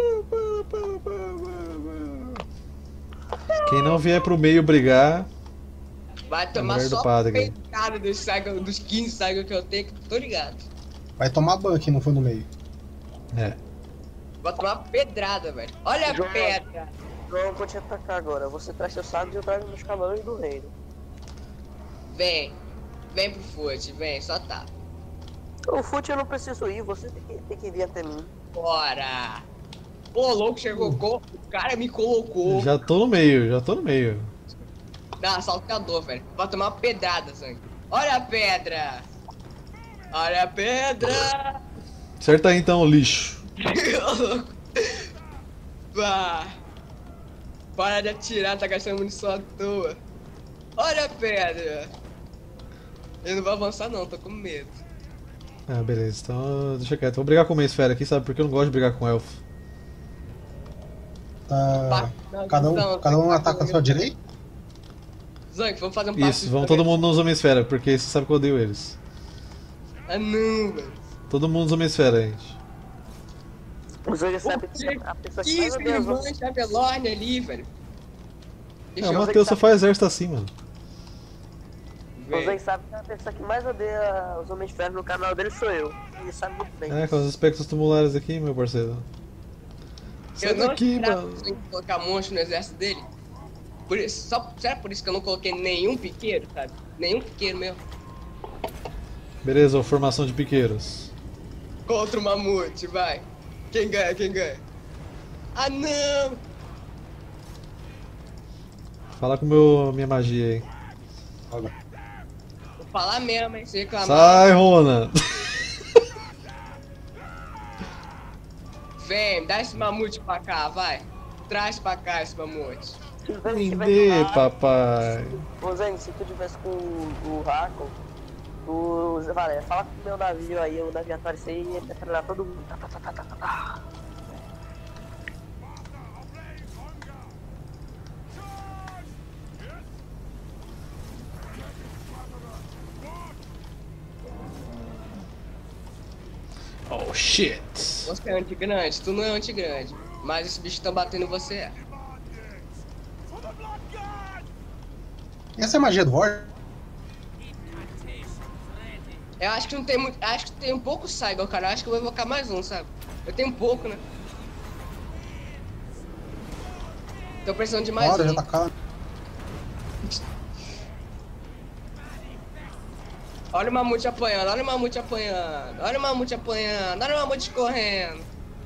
Quem não vier pro meio brigar... Vai tomar só peitado dos 15 Saigon que eu tenho, que tô ligado. Vai tomar ban quem não foi no meio. É. Vai tomar uma pedrada, velho. Olha a pedra. João, vou te atacar agora. Você traz seu sábio e eu trago meus cavalos do reino. Vem. Vem pro Foot, vem, só tá. O Foot eu não preciso ir, você tem que vir até mim. Bora! Pô, louco, chegou, o cara me colocou. Já tô no meio, já tô no meio. Dá, salteador, velho. Vai tomar uma pedrada, sangue. Olha a pedra! Olha a pedra! Acerta aí então, lixo. Pá. Para de atirar, tá gastando munição à toa. Olha a pedra! Eu não vou avançar não, tô com medo. Ah, beleza, então deixa quieto. Vou brigar com uma esfera aqui, sabe? Porque eu não gosto de brigar com elfo. Tá. Cada um ataca a sua direita? Zank, vamos fazer um passo. Isso, vamos todo mundo nos Homem-Esfera, porque você sabe que eu odeio eles. Ah não, velho. Todo mundo nos Homem-Esfera, gente. O Zank sabe que a pessoa que isso, ele mancha a Velorne ali, velho. O Matheus só faz exército assim, mano. O Zank sabe que a pessoa que mais odeia os Homens de Ferro no canal dele sou eu. Ele sabe muito bem. É, com os aspectos tumulares aqui, meu parceiro. Sai daqui, mano. Eu não colocar monstro no exército dele. Por isso, será por isso que eu não coloquei nenhum piqueiro, sabe? Nenhum piqueiro mesmo. Beleza, formação de piqueiros. Contra o mamute, vai. Quem ganha, quem ganha? Ah, não! Fala com minha magia aí. Vou falar mesmo, hein? Se reclamar. Sai, Rona! Vem, dá esse mamute pra cá, vai. Traz pra cá esse mamute. Vender, papai. Ô Zen, se tu tivesse com o Rako, Valéria, fala com o meu navio aí, o navio aparecer e ele metralhar todo mundo. Oh shit. Você é anti-grande, tu não é anti-grande. Mas esse bicho tá batendo em você. Essa é a magia do War? Eu acho que não tem muito. Acho que tem um pouco Cyber, cara. Eu acho que eu vou invocar mais um, sabe? Eu tenho pouco, né? Tô precisando de mais um. Já tá calmo. Olha o mamute apanhando, olha o mamute apanhando, olha o mamute apanhando, olha o mamute correndo.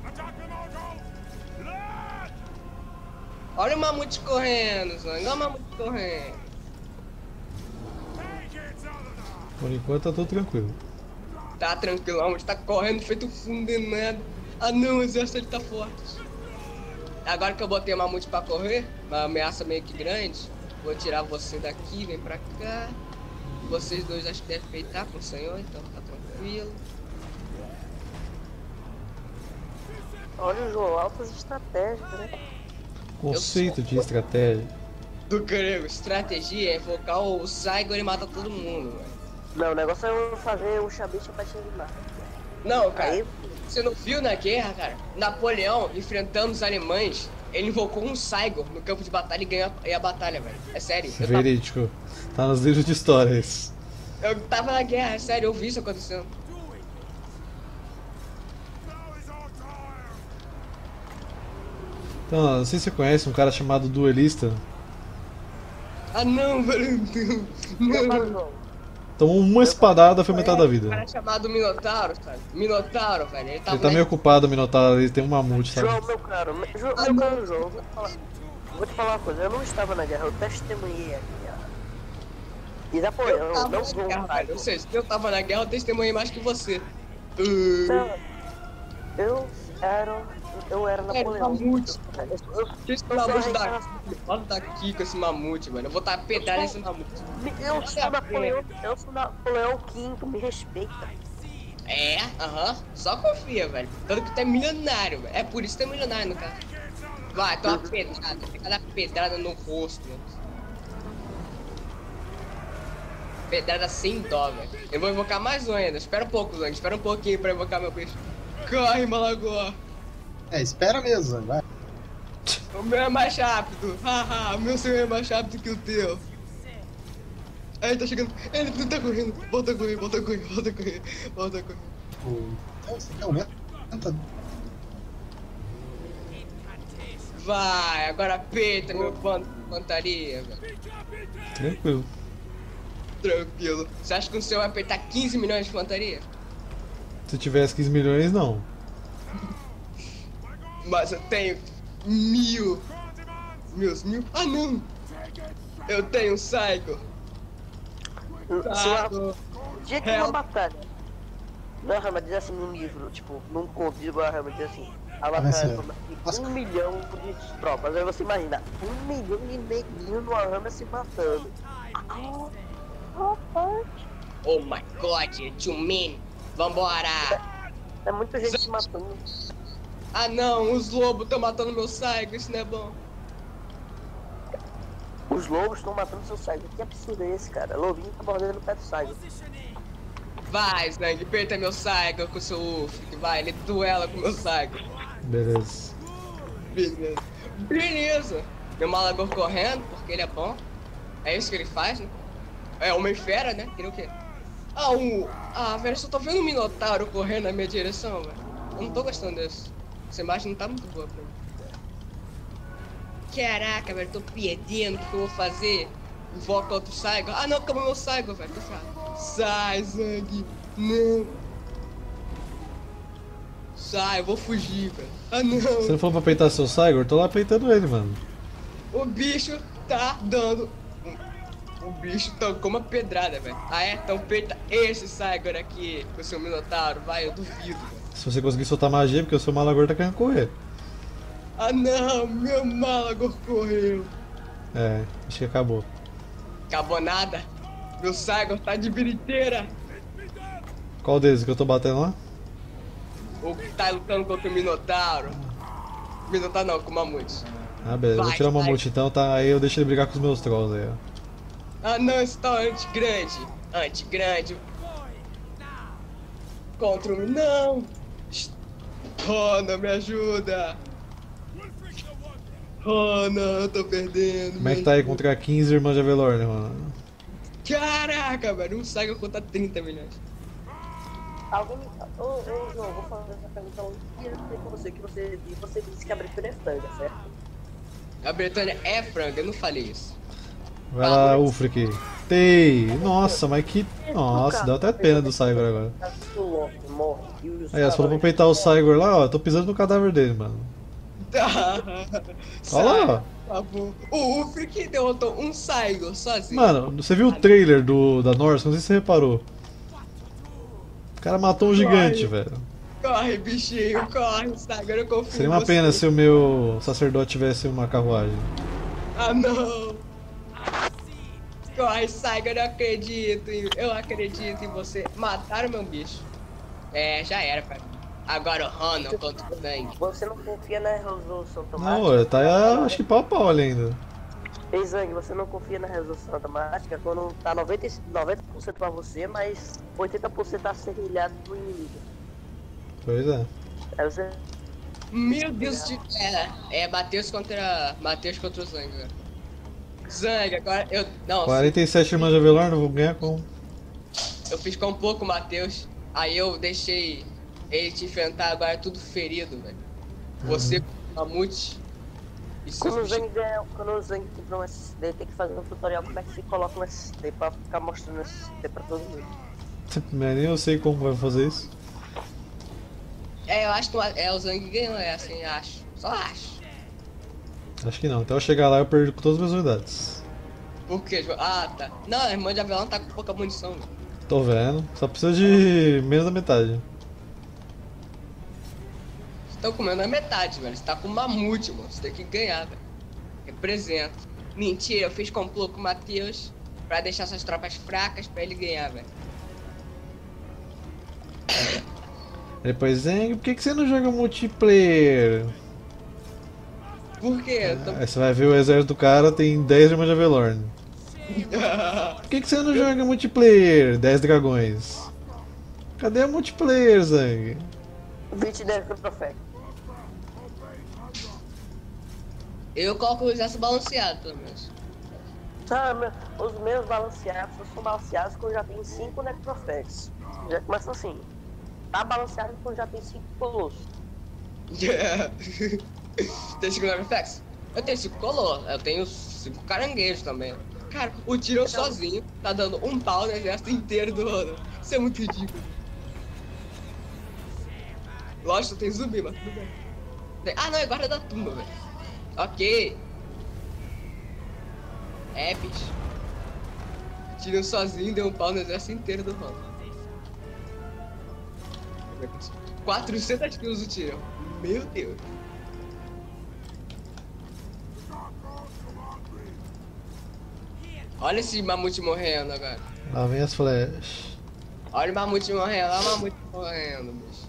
Olha o mamute correndo, Zang, olha o mamute correndo. Por enquanto tá tudo tranquilo. Tá tranquilo, o mamute tá correndo feito fundo de nada. Ah não, o exército ele tá forte. Agora que eu botei o mamute pra correr, uma ameaça meio que grande, vou tirar você daqui, vem pra cá. Vocês dois acho que devem peitar com o senhor, então tá tranquilo. Olha o João, altas estratégias, né? Conceito de estratégia. Do grego, estratégia é invocar o Saigor e matar todo mundo, velho. Não, o negócio é eu fazer o Xabicha pra te eliminar. Não, cara, aí... você não viu na guerra, cara? Napoleão, enfrentando os alemães, ele invocou um Saigor no campo de batalha e ganhou a batalha, velho. É sério. Verídico. Tá nos livros de histórias. Eu tava na guerra, é sério, eu vi isso acontecendo. Então, não sei se você conhece um cara chamado Duelista. Ah não, velho, não. Tomou uma espadada, foi metade da vida. Um cara chamado Minotauro, sabe? Minotauro, velho. Ele tá meio ocupado, o Minotauro, ele tem um mamute, sabe? João, meu caro, João, vou te falar uma coisa, eu não estava na guerra, eu testemunhei a guerra. E Napoleão, não vou. Ou seja, se eu tava na guerra, eu testemunhei mais que você. Eu era Napoleão. Esse mamute daqui, olha daqui com esse mamute, mano. Eu vou dar pedrada nesse mamute. Eu sou Napoleão V, me respeita. É, só confia, velho. Tanto que tu é milionário, velho. É por isso que tu é milionário, no caso. Vai, toma pedrada, fica dar pedrada no rosto, mano. Pedrada sem dó, velho. Eu vou invocar mais um ainda. Espera um pouco, Zang. Espera um pouquinho pra invocar meu peixe. Corre, Malagó. Espera mesmo, vai. O meu é mais rápido. Haha, o meu senhor é mais rápido que o teu. Aí ele tá chegando. Ele não tá correndo. Volta a correr, volta a correr, volta a correr, volta a correr. Você quer aumenta? Vai, agora peita meu bando de infantaria, velho. Tranquilo. Tranquilo. Você acha que o seu vai apertar 15 milhões de infantaria? Se tivesse 15 milhões, não. Mas eu tenho 1000. Mil? Ah, não! Eu tenho um Psycho. Dia que uma batalha. Não, Rama diz assim num livro, tipo, num conto de Rama diz assim. A batalha de 1 milhão de tropas. Aí você imagina, 1 milhão de neguinhos no Arrama se matando. Oh my god, too many. Vambora! É muita gente se matando. Ah não, os lobos estão matando meu Psycho, isso não é bom. Os lobos estão matando seu Psycho. Que absurdo é esse, cara? Lobinho tá mordendo o pé do Psycho. Vai, Zang, aperta meu Psycho com o seu Ufric, vai, ele duela com o meu Psycho. Beleza. Beleza. Meu Malagor correndo, porque ele é bom. É isso que ele faz, né? É Homem-Fera, né? Queria o quê? Velho, só tô vendo um Minotauro correndo na minha direção, velho. Eu não tô gostando disso. Essa imagem não tá muito boa pra mim. Caraca, velho, tô perdendo, o que eu vou fazer? Invoca outro Psycho. Ah não, acabou meu Psycho, velho, tô fraco. Sai, Zang, não. Sai, eu vou fugir, velho. Ah não. Você não falou pra peitar seu Cygor? Eu tô lá peitando ele, mano. O bicho tá dando. O bicho tocou uma pedrada, velho. Ah é? Então peita esse Cygor aqui com o seu Minotauro, vai, eu duvido, velho. Se você conseguir soltar magia, porque o seu Malagor tá querendo correr. Ah não, meu Malagor correu. É, acho que acabou. Acabou nada. Meu Cygor tá de biriteira. Qual deles que eu tô batendo lá? O que tá lutando contra o Minotauro. Minotauro não, com o Mamute. Ah, beleza. Vai, Vou tirar o Mamute então, tá? Aí eu deixo ele brigar com os meus trolls aí, ó. Ah não, esse tá anti-grande. Anti-grande. Contra o... Não! Rona, me ajuda! Rona, eu tô perdendo. Como é que tá aí contra 15 irmãs de Avelorn, mano? Caraca, velho, um Psycho contra 30 milhões. Alguém... Ô, João, vou fazer essa pergunta logo com você, que você disse que a Bretânia é franga, certo? A Bretânia é franga, eu não falei isso. Vai lá, Ufric. Tei! Nossa, mas que... Nossa, deu até pena do Cygor agora. Aí, você falou pra peitar o Cygor lá, ó. Eu tô pisando no cadáver dele, mano. Olha lá, ó. Tá bom. O Ufric derrotou um Cygor sozinho. Mano, você viu o trailer da Norse? Não sei se você reparou. O cara matou um gigante, velho. Corre, bichinho, corre, Cygor, eu confio. Seria uma pena se o meu sacerdote tivesse uma carruagem. Ah, não. Corre, Cygor, eu acredito em você. Mataram meu bicho. É, já era, cara. Agora o Ronan contra o Zang. Você não confia na resolução automática? Não, tá acho que pau a pau ali ainda. Ei, Zang, você não confia na resolução automática quando tá 90% pra você, mas 80% tá serrilhado do inimigo. Pois é. Aí você... Meu Deus de... É Matheus contra o Zang, velho. Zang, agora eu... Não, 47 irmãs de Avelorn, não vou ganhar como? Eu fiz com um pouco, Matheus. Aí eu deixei ele te enfrentar, agora é tudo ferido, velho. Você com o Mamute. Quando o Zang comprar um SSD, tem que fazer um tutorial como é que se coloca um SSD pra ficar mostrando SSD pra todo mundo. Nem eu sei como vai fazer isso. É, eu acho que o Zang ganhou, é assim, acho. Só acho. Acho que não, até eu chegar lá eu perdi com todas as minhas unidades. Por quê? Ah, tá. Não, a irmã de Avelorn tá com pouca munição, velho. Tô vendo, só precisa de menos da metade. Vocês estão comendo a metade, velho. Você tá com Mamute, mano. Você tem que ganhar, velho. Representa. Mentira, eu fiz complô com o Matheus pra deixar essas tropas fracas pra ele ganhar, velho. Depois, Zang, por que você não joga multiplayer? Por quê? Aí você vai ver o exército do cara, tem 10 irmãs de Avelorn. Por que você não joga multiplayer? 10 dragões. Cadê o multiplayer, Zang? 20 10 troféu. Eu coloco o exército balanceado, pelo menos. Sabe, os meus balanceados são balanceados quando já tem 5 necrofetes. Já começa assim. Tá balanceado quando já tem 5 colossos. Tem 5 reflex? Eu tenho 5 color, eu tenho 5 caranguejos também. Cara, o Tyrion sozinho tá dando um pau no exército inteiro do Ronan. Isso é muito ridículo. Lógico, tem zumbi, mas tudo bem. Ah, não, é guarda da tumba, velho. Ok. É, bicho. O Tyrion sozinho deu um pau no exército inteiro do Ronan. 400 kills o Tyrion. Meu Deus. Olha esse mamute morrendo agora. Lá vem as flechas. Olha o mamute morrendo, olha o mamute morrendo, bicho.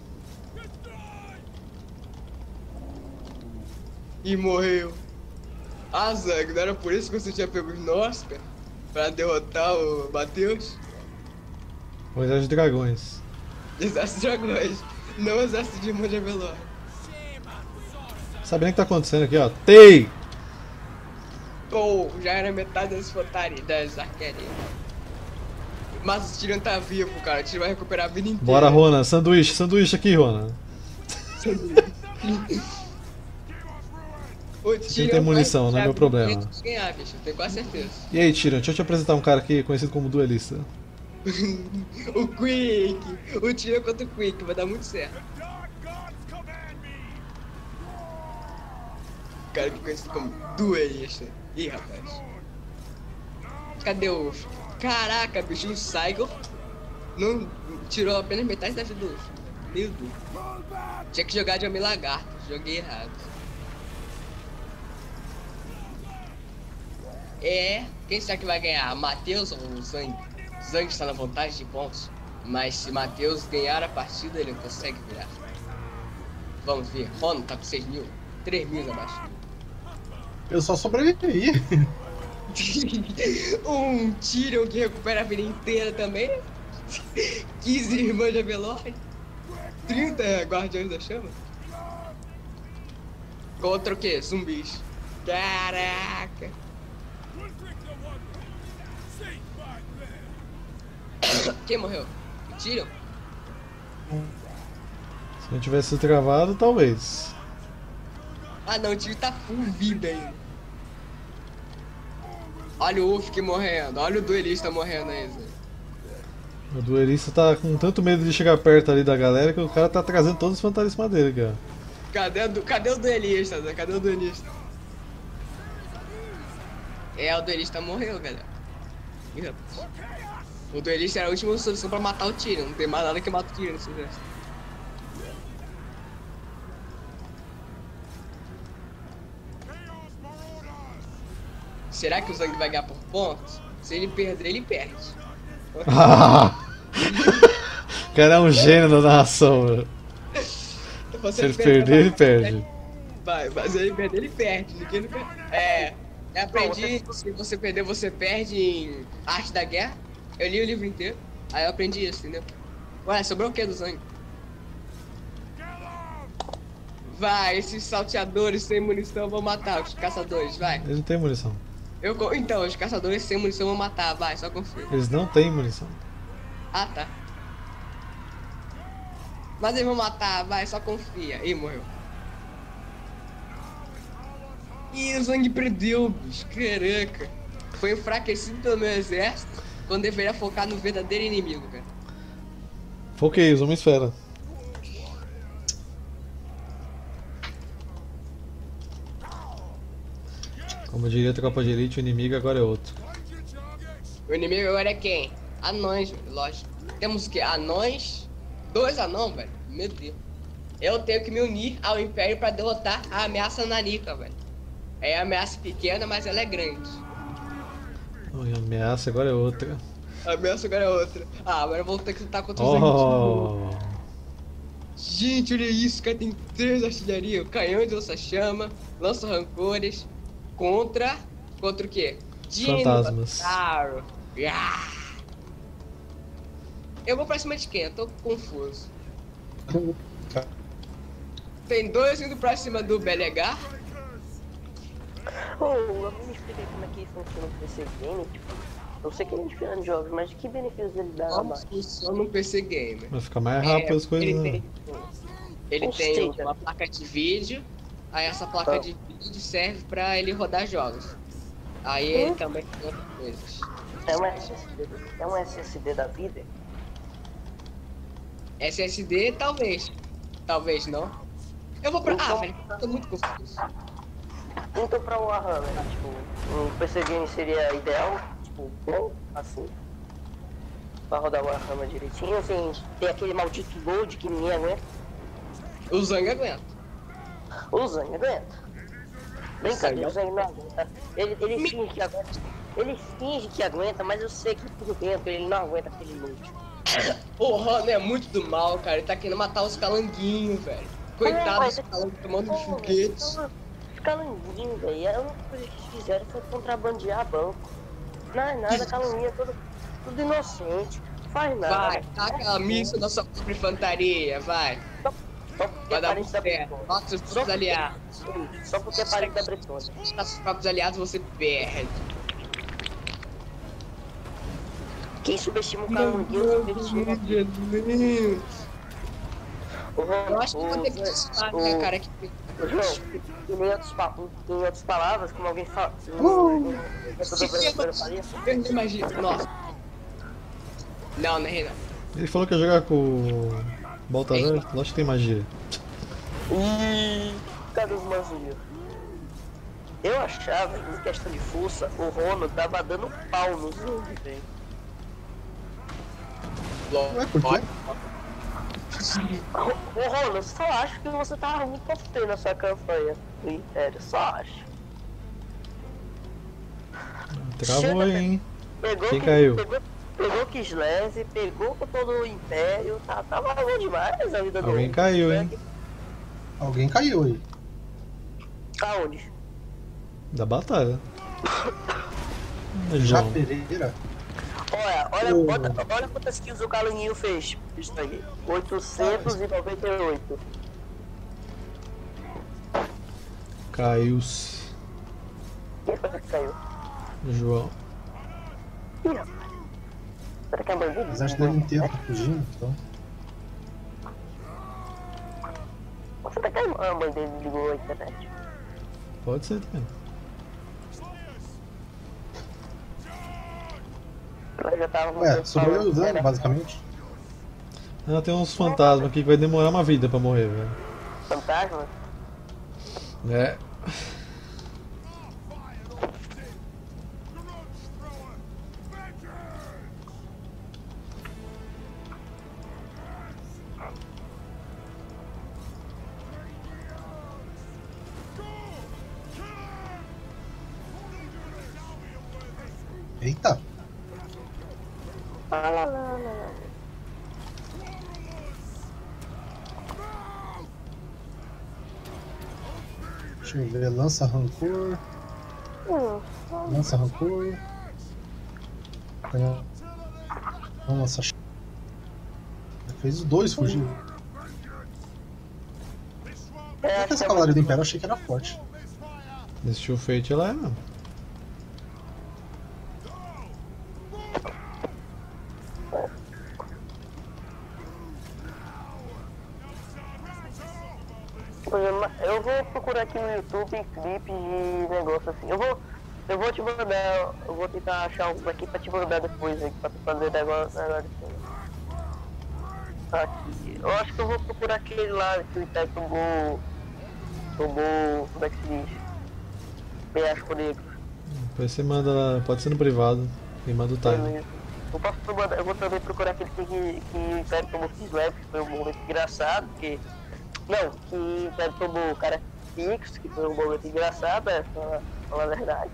E morreu. Ah, Zang, não era por isso que você tinha pego os Nosper? Pra derrotar o Matheus? O exército de dragões. Exército de dragões, não exército de irmão de Avelor. Sabendo o que tá acontecendo aqui, ó. Tei! Pô, já era metade das arquerias. Mas o Tyrion tá vivo, cara. O Tyrion vai recuperar a vida inteira. Bora, Ronan. Sanduíche aqui, Ronan. Você não tem munição, não é meu problema. Ganhar, bicho, tenho quase certeza. E aí, Tyrion, deixa eu te apresentar um cara aqui conhecido como duelista. O Quick! O Tyrion contra o Quick, vai dar muito certo. O cara que é conhecido como duelista. Ih, rapaz. Cadê o Uff? Caraca, bicho, o Saigon não tirou apenas metade da vida do Uff. Meu Deus. Tinha que jogar de Homem-Lagarto, joguei errado. Quem será que vai ganhar? Matheus ou o Zang? Zang está na vantagem de pontos, mas se Matheus ganhar a partida, ele não consegue virar. Vamos ver, Ronan tá com 6.000, 3.000 abaixo. Eu só sobrevivi. Um Tyrion que recupera a vida inteira também. 15 irmãs de Avelor. 30 guardiões da chama. Contra o que? Zumbis. Caraca. Quem morreu? O Tyrion? Se não tivesse sido travado, talvez. Ah não, o Tyrion tá full vida ainda. Olha o Ufk morrendo, olha o duelista morrendo aí, Zé. O duelista tá com tanto medo de chegar perto ali da galera que o cara tá trazendo todos os fantasmas dele, cara. Cadê o duelista, Zé? Cadê o duelista? O duelista morreu, galera. Ih, rapaz. O duelista era a última solução pra matar o Tyrion, não tem mais nada que mata o Tyrion nesse exército. Será que o Zang vai ganhar por pontos? Se ele perder, ele perde. O cara é um gênio da narração, mano. Se ele perder, ele perde. Mas se ele perder, ele perde. Ninguém nunca... Eu aprendi, se você perder, você perde em Arte da Guerra. Eu li o livro inteiro, aí eu aprendi isso, entendeu? Ué, sobrou o que do Zang? Vai, esses salteadores sem munição vão matar os caçadores, vai. Eles não têm munição. Então, os caçadores sem munição vão matar, vai, só confia. Eles não têm munição. Ah, tá. Mas eles vão matar, vai, só confia. Ih, morreu. Ih, o Zang perdeu, bicho, caraca. Foi enfraquecido pelo meu exército, quando deveria focar no verdadeiro inimigo, cara. Foquei, os homens fera. Como diria a tropa de elite, o inimigo agora é outro. O inimigo agora é quem? Anões, lógico. Temos o que? Anões? 2 anãos, velho. Meu Deus. Eu tenho que me unir ao Império pra derrotar a ameaça nanica, velho. É ameaça pequena, mas ela é grande. A ameaça agora é outra. A ameaça agora é outra. Ah, agora eu vou ter que lutar contra os inimigos. Gente, olha isso, cara. Tem 3 artilharia. Canhões de lança-chama, lança-rancores. Contra o quê? Fantasmas. Eu vou pra cima de quem? Eu tô confuso. Tem 2 indo pra cima do Belegar. Eu me expliquei como é que funciona o PC Game, tipo, eu sei que ele é diferente de jogos, mas que benefícios ele dá a mais? Funciona no PC Gamer. Vai ficar mais rápido as coisas, ele tem uma placa de vídeo, Aí essa placa de vídeo serve pra ele rodar jogos. Aí ele também tem outras coisas. É um SSD da vida? SSD, talvez. Talvez não. Eu vou pra... Então- Ah, velho, eu tô muito confuso. Então pra Warhammer, tipo, um PC Game seria ideal, tipo, bom, assim, pra rodar o Warhammer direitinho, assim, tem aquele maldito load que ninguém aguenta. O Zang aguenta. O Zang aguenta. Brincadeira, o Zang não aguenta. Ele finge que aguenta. Ele finge que aguenta, mas eu sei que por dentro ele não aguenta aquele load. O Ron é muito do mal, cara. Ele tá querendo matar os calanguinhos, velho. Coitado dos calanguinhos tomando foguetes. Calanguinho, velho. A única coisa que eles fizeram foi contrabandear banco. Não é nada, calanguinho, tudo inocente. Faz nada. Vai, taca a missa da sua própria infantaria, vai. Vai dar muito certo. Nossa, seus próprios aliados. Só porque é parente da Bretônia. Nossos próprios aliados você perde. Quem subestima o calanguinho subestima. Eu acho que vou ter que testar, né, cara? João, em outras palavras, como alguém fala. Nossa. Não, não é não. Ele falou que ia jogar com o Baltazar, lógico que tem magia. Cadê os manzinhos? Eu achava, em questão de força, o Rono tava dando pau no Zung, velho. Ué, por quê? Ô Rono, eu só acho que você tava muito confiante na sua campanha do Império, só acho. Travou aí, hein? Pegou Quem caiu? Pegou Kislev, pegou com todo o Império, tava bom demais a vida do Alguém caiu, hein? Alguém caiu aí. Aonde? Da batalha. Já João. Pereira. Olha quantas kills o Calanguinho fez. Isso aí. 898. Caiu-se. Quem foi que caiu? João. Ih, rapaz. Será que é bandido? O exército dele inteiro tá fugindo, então. Você tá caindo? Ah, a mãe dele ligou a internet. Pode ser também. Ela já tava Ué, sobrou eu usando, basicamente. Ah, tem uns fantasmas aqui que vai demorar uma vida pra morrer, velho. Fantasma? É. Eita! Deixa eu ver, lança rancor. Lança rancor. Vamos lançar. Fez os dois fugir. Por que essa cavalaria do Império eu achei que era forte? Esse Steel Fate ela é mesmo. Eu vou procurar aqui no YouTube clipes de negócio assim. Eu vou te mandar, eu vou tentar achar um aqui pra te mandar depois aqui, pra tu fazer negócio assim. Aqui. Eu acho que eu vou procurar aquele lá que o Itaí tomou, como é que se diz? Penhasco negro. Depois você manda lá, pode ser no privado, e manda o time. Eu vou também procurar aquele que o Império tomou Kislev, que foi um momento engraçado, porque... Não, que o Império tomou o cara fixo, que foi um momento engraçado, falar a verdade.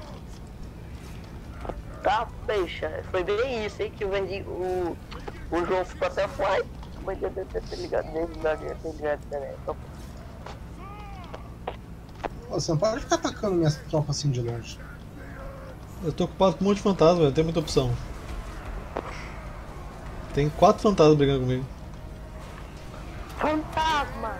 Tá, fecha. Foi bem isso, hein, que o João ficou até fly. Mas eu deve ter ligado desde da ligado também. Você não pode ficar atacando minhas tropas assim de longe. Eu tô ocupado com um monte de fantasma, velho, não tem muita opção. Tem 4 fantasmas brigando comigo. Fantasma!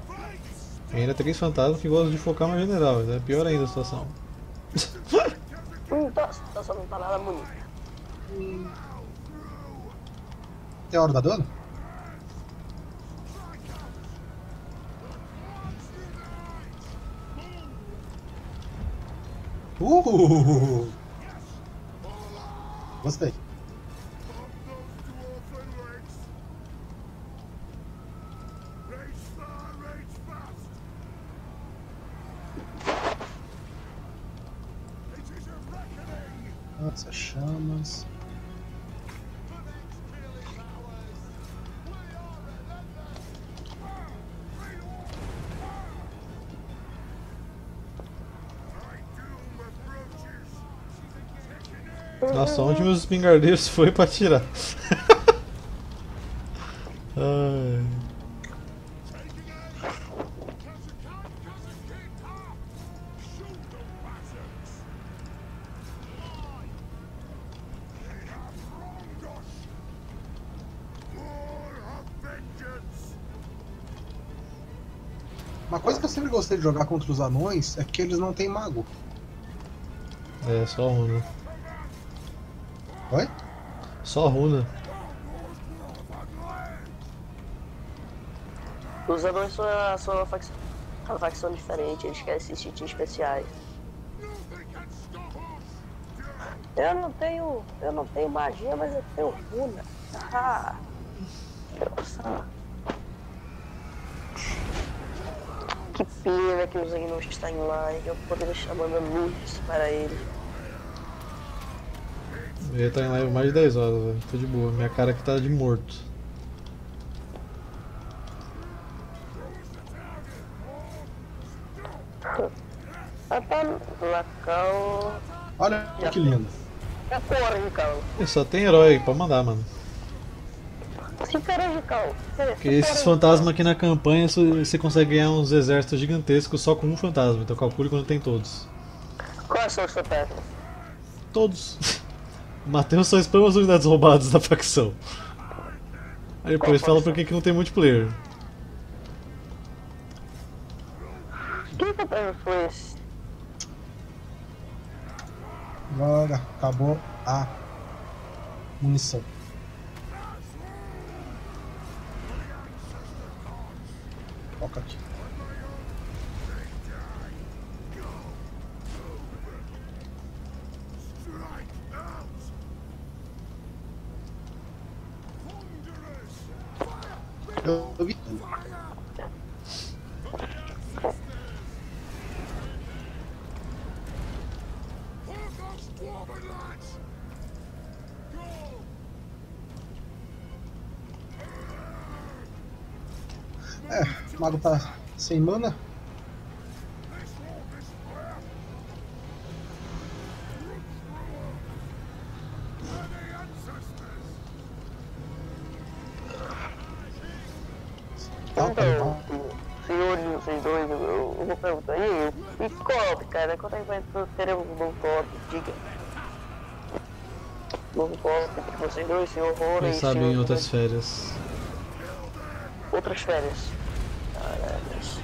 E ainda tem 3 fantasmas que gostam de focar no general, é pior ainda a situação. Só não tá nada bonito. Tem hora da dano? Gostei. Nossa, chamas. Nossa, onde meus espingardeiros foi pra tirar? Ai. Uma coisa que eu sempre gostei de jogar contra os anões é que eles não têm mago. É, só runa. Oi? Só runa. Os anões são uma facção diferente, eles querem se sentir especiais. Eu não tenho magia, mas eu tenho runa. Ah, que pena que os não estão em live, eu poderia estar mandando luz para ele. Ele tá em live mais de 10 horas, velho. Tô de boa. Minha cara aqui tá de morto. Até Lacal. Olha que lindo. É porra, Rical. Só tem herói pra mandar, mano. Se for Rical. Porque esses fantasmas aqui na campanha você consegue ganhar uns exércitos gigantescos só com um fantasma. Então calcule quando tem todos. Quais são os fantasmas? Todos. O Matheus só spama as unidades roubadas da facção. Aí depois fala por que não tem multiplayer. Que fantasma foi esse? Droga, acabou a munição. Toca aqui. Eu vi tudo. O mago tá sem mana. Então, senhores, vocês dois, eu vou perguntar aí, e cobre, cara, quando é que vai ter um novo golpe? Diga. Novo golpe entre vocês dois, senhor Rora Quem e sabe senhor... em outras férias. Outras férias. Caralho.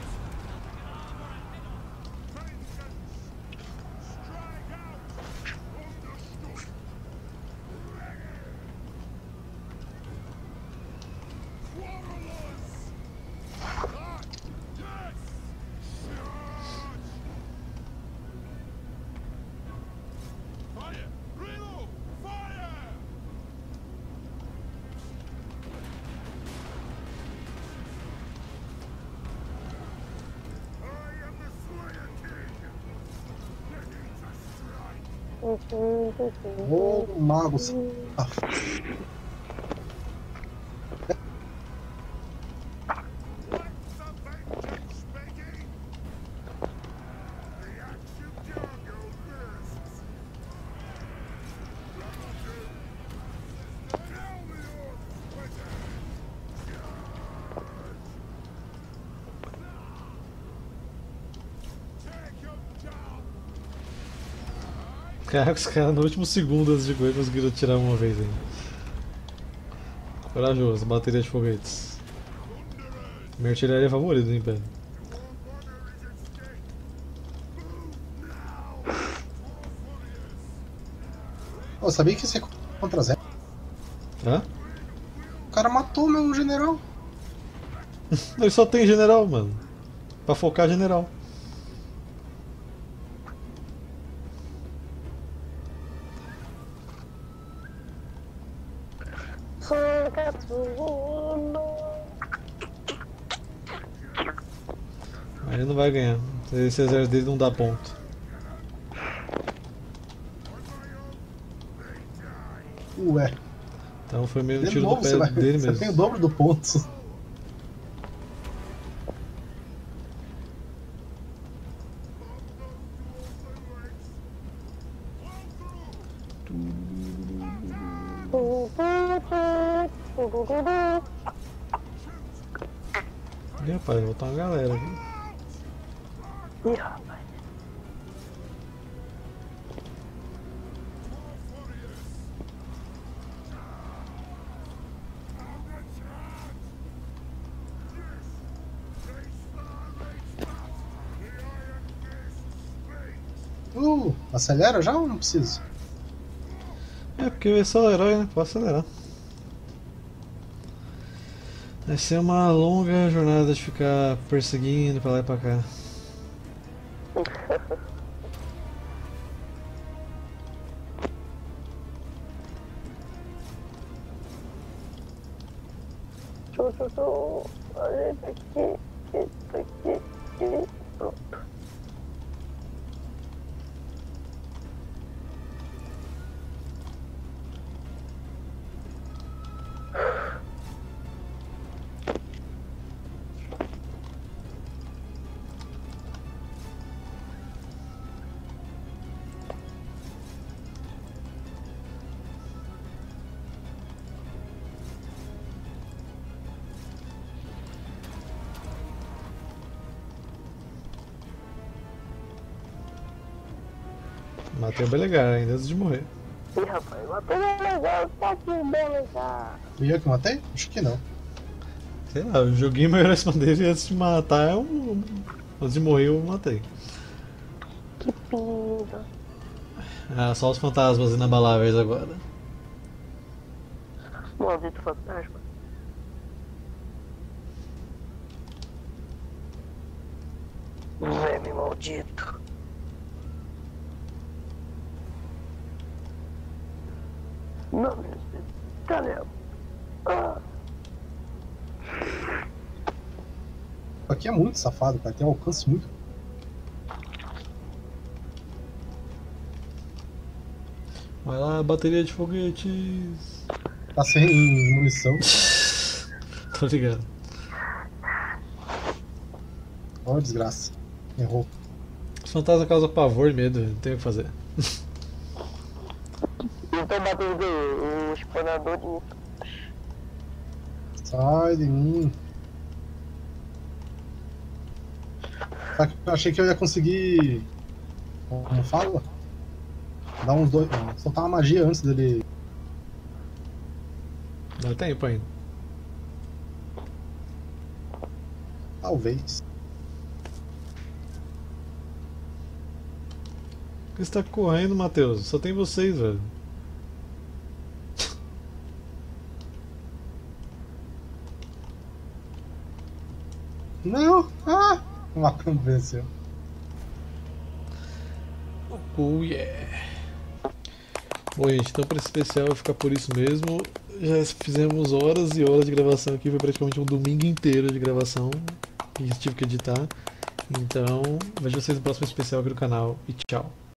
Ô, mago. Caraca, os caras no último segundo antes de correr conseguiram tirar uma vez ainda. Corajoso, bateria de foguetes. Minha artilharia favorita do Império. Eu sabia que isso é contra zero. Hã? O cara matou meu general. Ele só tem general, mano. Pra focar general. Aí ele não vai ganhar. Esse exército dele não dá ponto. Ué. Então foi meio um De tiro novo, do pé dele você mesmo. tem o dobro do ponto. Ih, rapaz, vai voltar uma galera aqui. Ih, rapaz. Acelera já ou não precisa? É porque eu sou herói, né? Posso acelerar. Vai ser uma longa jornada de ficar perseguindo pra lá e pra cá. Olha isso aqui, isso aqui e pronto. Matei o Belegar ainda antes de morrer. Ih, rapaz, matou bem legal, tá aqui bem legal. Fui eu que matei? Acho que não. Sei lá, eu joguei meu herói em cima dele e antes de matar, antes de morrer eu matei. Que pinta. Ah, só os fantasmas inabaláveis agora. Maldito fantasma. Verme maldito. Não, meu Deus. Cadê? Ah. Aqui é muito safado, cara. Tem um alcance muito. Vai lá, bateria de foguetes. Tá sem munição. Tô ligado. Ó, desgraça. Errou. Os fantasmas causam pavor e medo, não tem o que fazer. Então batendo o espanador de... Sai de mim. Eu achei que eu ia conseguir. Como fala? Dar uns dois. Soltar uma magia antes dele. Dá tempo ainda. Talvez. Por que você tá correndo, Matheus? Só tem vocês, velho. Não! Ah! O Macambo venceu. Oh yeah! Bom, gente, então para esse especial vai ficar por isso mesmo. Já fizemos horas e horas de gravação aqui, foi praticamente um domingo inteiro de gravação que tive que editar. Então, vejo vocês no próximo especial aqui do canal e tchau!